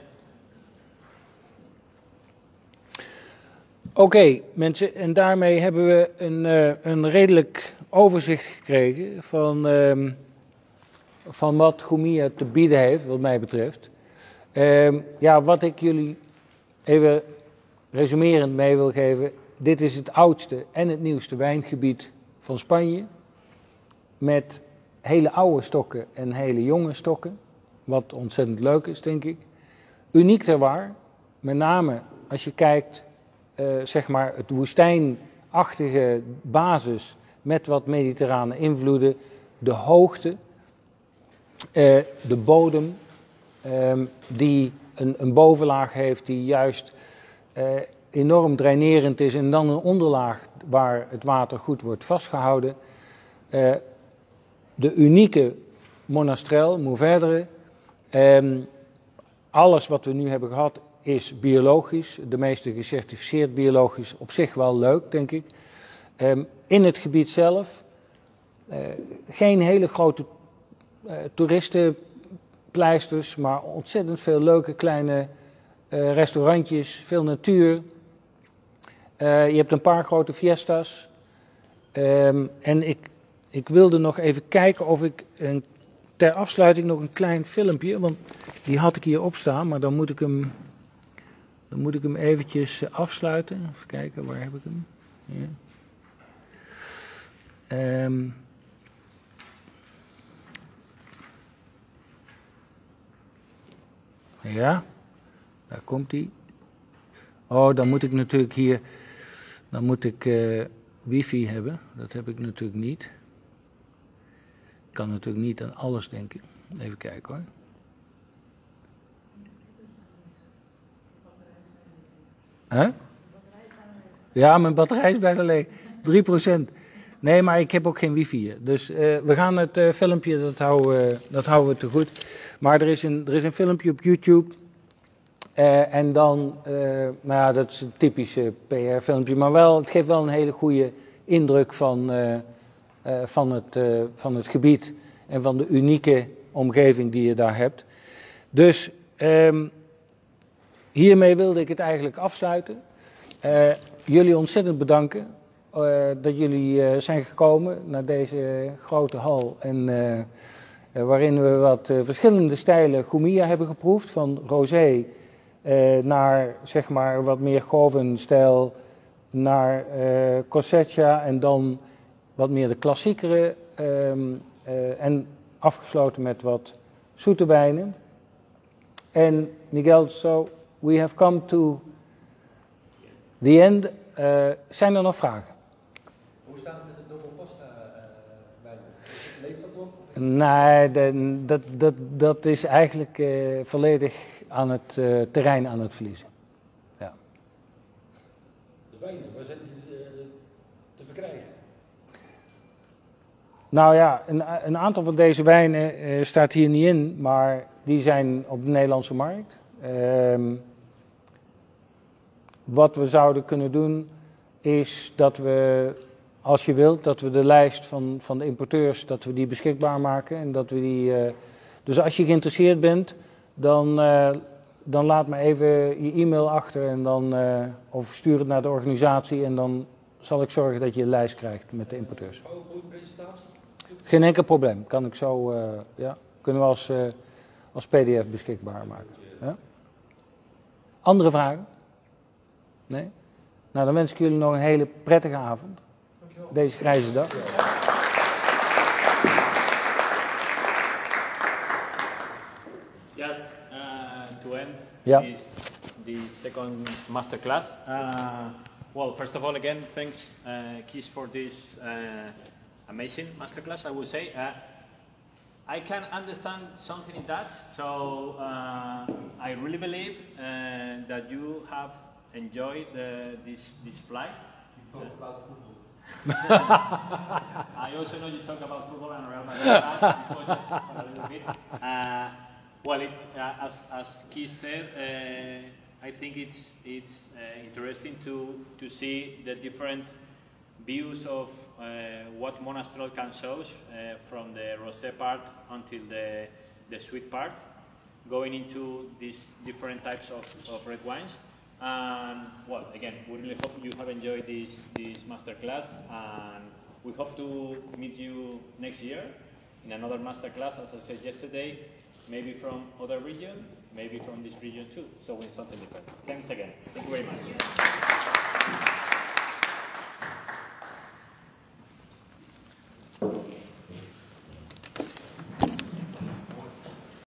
Speaker 2: Oké, okay, mensen, en daarmee hebben we een, uh, een redelijk overzicht gekregen van, um, van wat Jumilla te bieden heeft, wat mij betreft. Um, ja, wat ik jullie even resumerend mee wil geven, dit is het oudste en het nieuwste wijngebied van Spanje, met hele oude stokken en hele jonge stokken, wat ontzettend leuk is, denk ik. Uniek terroir, met name als je kijkt, uh, zeg maar het woestijnachtige basis met wat mediterrane invloeden, de hoogte, uh, de bodem, um, die een, een bovenlaag heeft die juist uh, enorm drainerend is en dan een onderlaag waar het water goed wordt vastgehouden. Uh, de unieke Monastrell, Mourvèdre, um, alles wat we nu hebben gehad is biologisch, de meeste gecertificeerd biologisch, op zich wel leuk, denk ik. Um, in het gebied zelf, uh, geen hele grote uh, toeristenpleisters, maar ontzettend veel leuke kleine uh, restaurantjes, veel natuur. Uh, je hebt een paar grote fiestas. Um, en ik, ik wilde nog even kijken of ik een, ter afsluiting nog een klein filmpje, want die had ik hier opstaan, maar dan moet ik hem, dan moet ik hem eventjes afsluiten. Even kijken, waar heb ik hem? Ja. Um, ja, daar komt hij. Oh, dan moet ik natuurlijk hier, dan moet ik uh, wifi hebben. Dat heb ik natuurlijk niet. Ik kan natuurlijk niet aan alles denken. Even kijken hoor. Huh? Ja, mijn batterij is bijna leeg. drie procent. Nee, maar ik heb ook geen wifi hier. Dus uh, we gaan het uh, filmpje, dat houden, uh, dat houden we te goed. Maar er is een, er is een filmpje op YouTube. Uh, en dan, uh, nou ja, dat is een typische P R-filmpje. Maar wel, het geeft wel een hele goede indruk van, uh, uh, van, het, uh, van het gebied. En van de unieke omgeving die je daar hebt. Dus um, hiermee wilde ik het eigenlijk afsluiten. Uh, jullie ontzettend bedanken. Uh, dat jullie uh, zijn gekomen naar deze grote hal en uh, uh, waarin we wat uh, verschillende stijlen Jumilla hebben geproefd, van rosé uh, naar zeg maar wat meer Goven-stijl, naar uh, Cosecha en dan wat meer de klassiekere um, uh, en afgesloten met wat zoete wijnen. En Miguel, so we have come to the end. Uh, zijn er nog vragen?
Speaker 5: Hoe staat het met de Domo Costa uh, wijn? Leeft dat nog?
Speaker 2: Nee, de, dat, dat, dat is eigenlijk uh, volledig aan het uh, terrein aan het verliezen. Ja.
Speaker 5: De wijnen, waar zijn die uh, te verkrijgen?
Speaker 2: Nou ja, een, een aantal van deze wijnen uh, staat hier niet in, maar die zijn op de Nederlandse markt. Um, wat we zouden kunnen doen is dat we, als je wilt, dat we de lijst van, van de importeurs, dat we die beschikbaar maken. En dat we die, uh, dus als je geïnteresseerd bent, dan, uh, dan laat me even je e-mail achter en dan, uh, of stuur het naar de organisatie en dan zal ik zorgen dat je een lijst krijgt met de importeurs.
Speaker 5: PowerPoint-presentatie?
Speaker 2: Geen enkel probleem, kan ik zo, uh, ja, kunnen we als, uh, als P D F beschikbaar maken. Ja? Andere vragen? Nee? Nou, dan wens ik jullie nog een hele prettige avond. Deze grijze dag.
Speaker 1: Just uh, to end
Speaker 2: Yeah.
Speaker 1: this, the second masterclass. Uh, well, first of all, again, thanks, uh, Kees, for this uh, amazing masterclass, I would say. Uh, I can understand something in Dutch, so uh, I really believe uh, that you have enjoyed uh, this, this flight.
Speaker 5: You talked about football.
Speaker 1: I also know you talk about football and Real Madrid before, just for a little bit. Uh, well, it, uh, as, as Keith said, uh, I think it's, it's uh, interesting to, to see the different views of uh, what Monastrell can show uh, from the rosé part until the, the sweet part, going into these different types of, of red wines. And well, again, we really hope you have enjoyed this, this masterclass, and we hope to meet you next year in another masterclass, as I said yesterday, maybe from other region, maybe from this region too, so with something different. Thanks again. Thank you very much.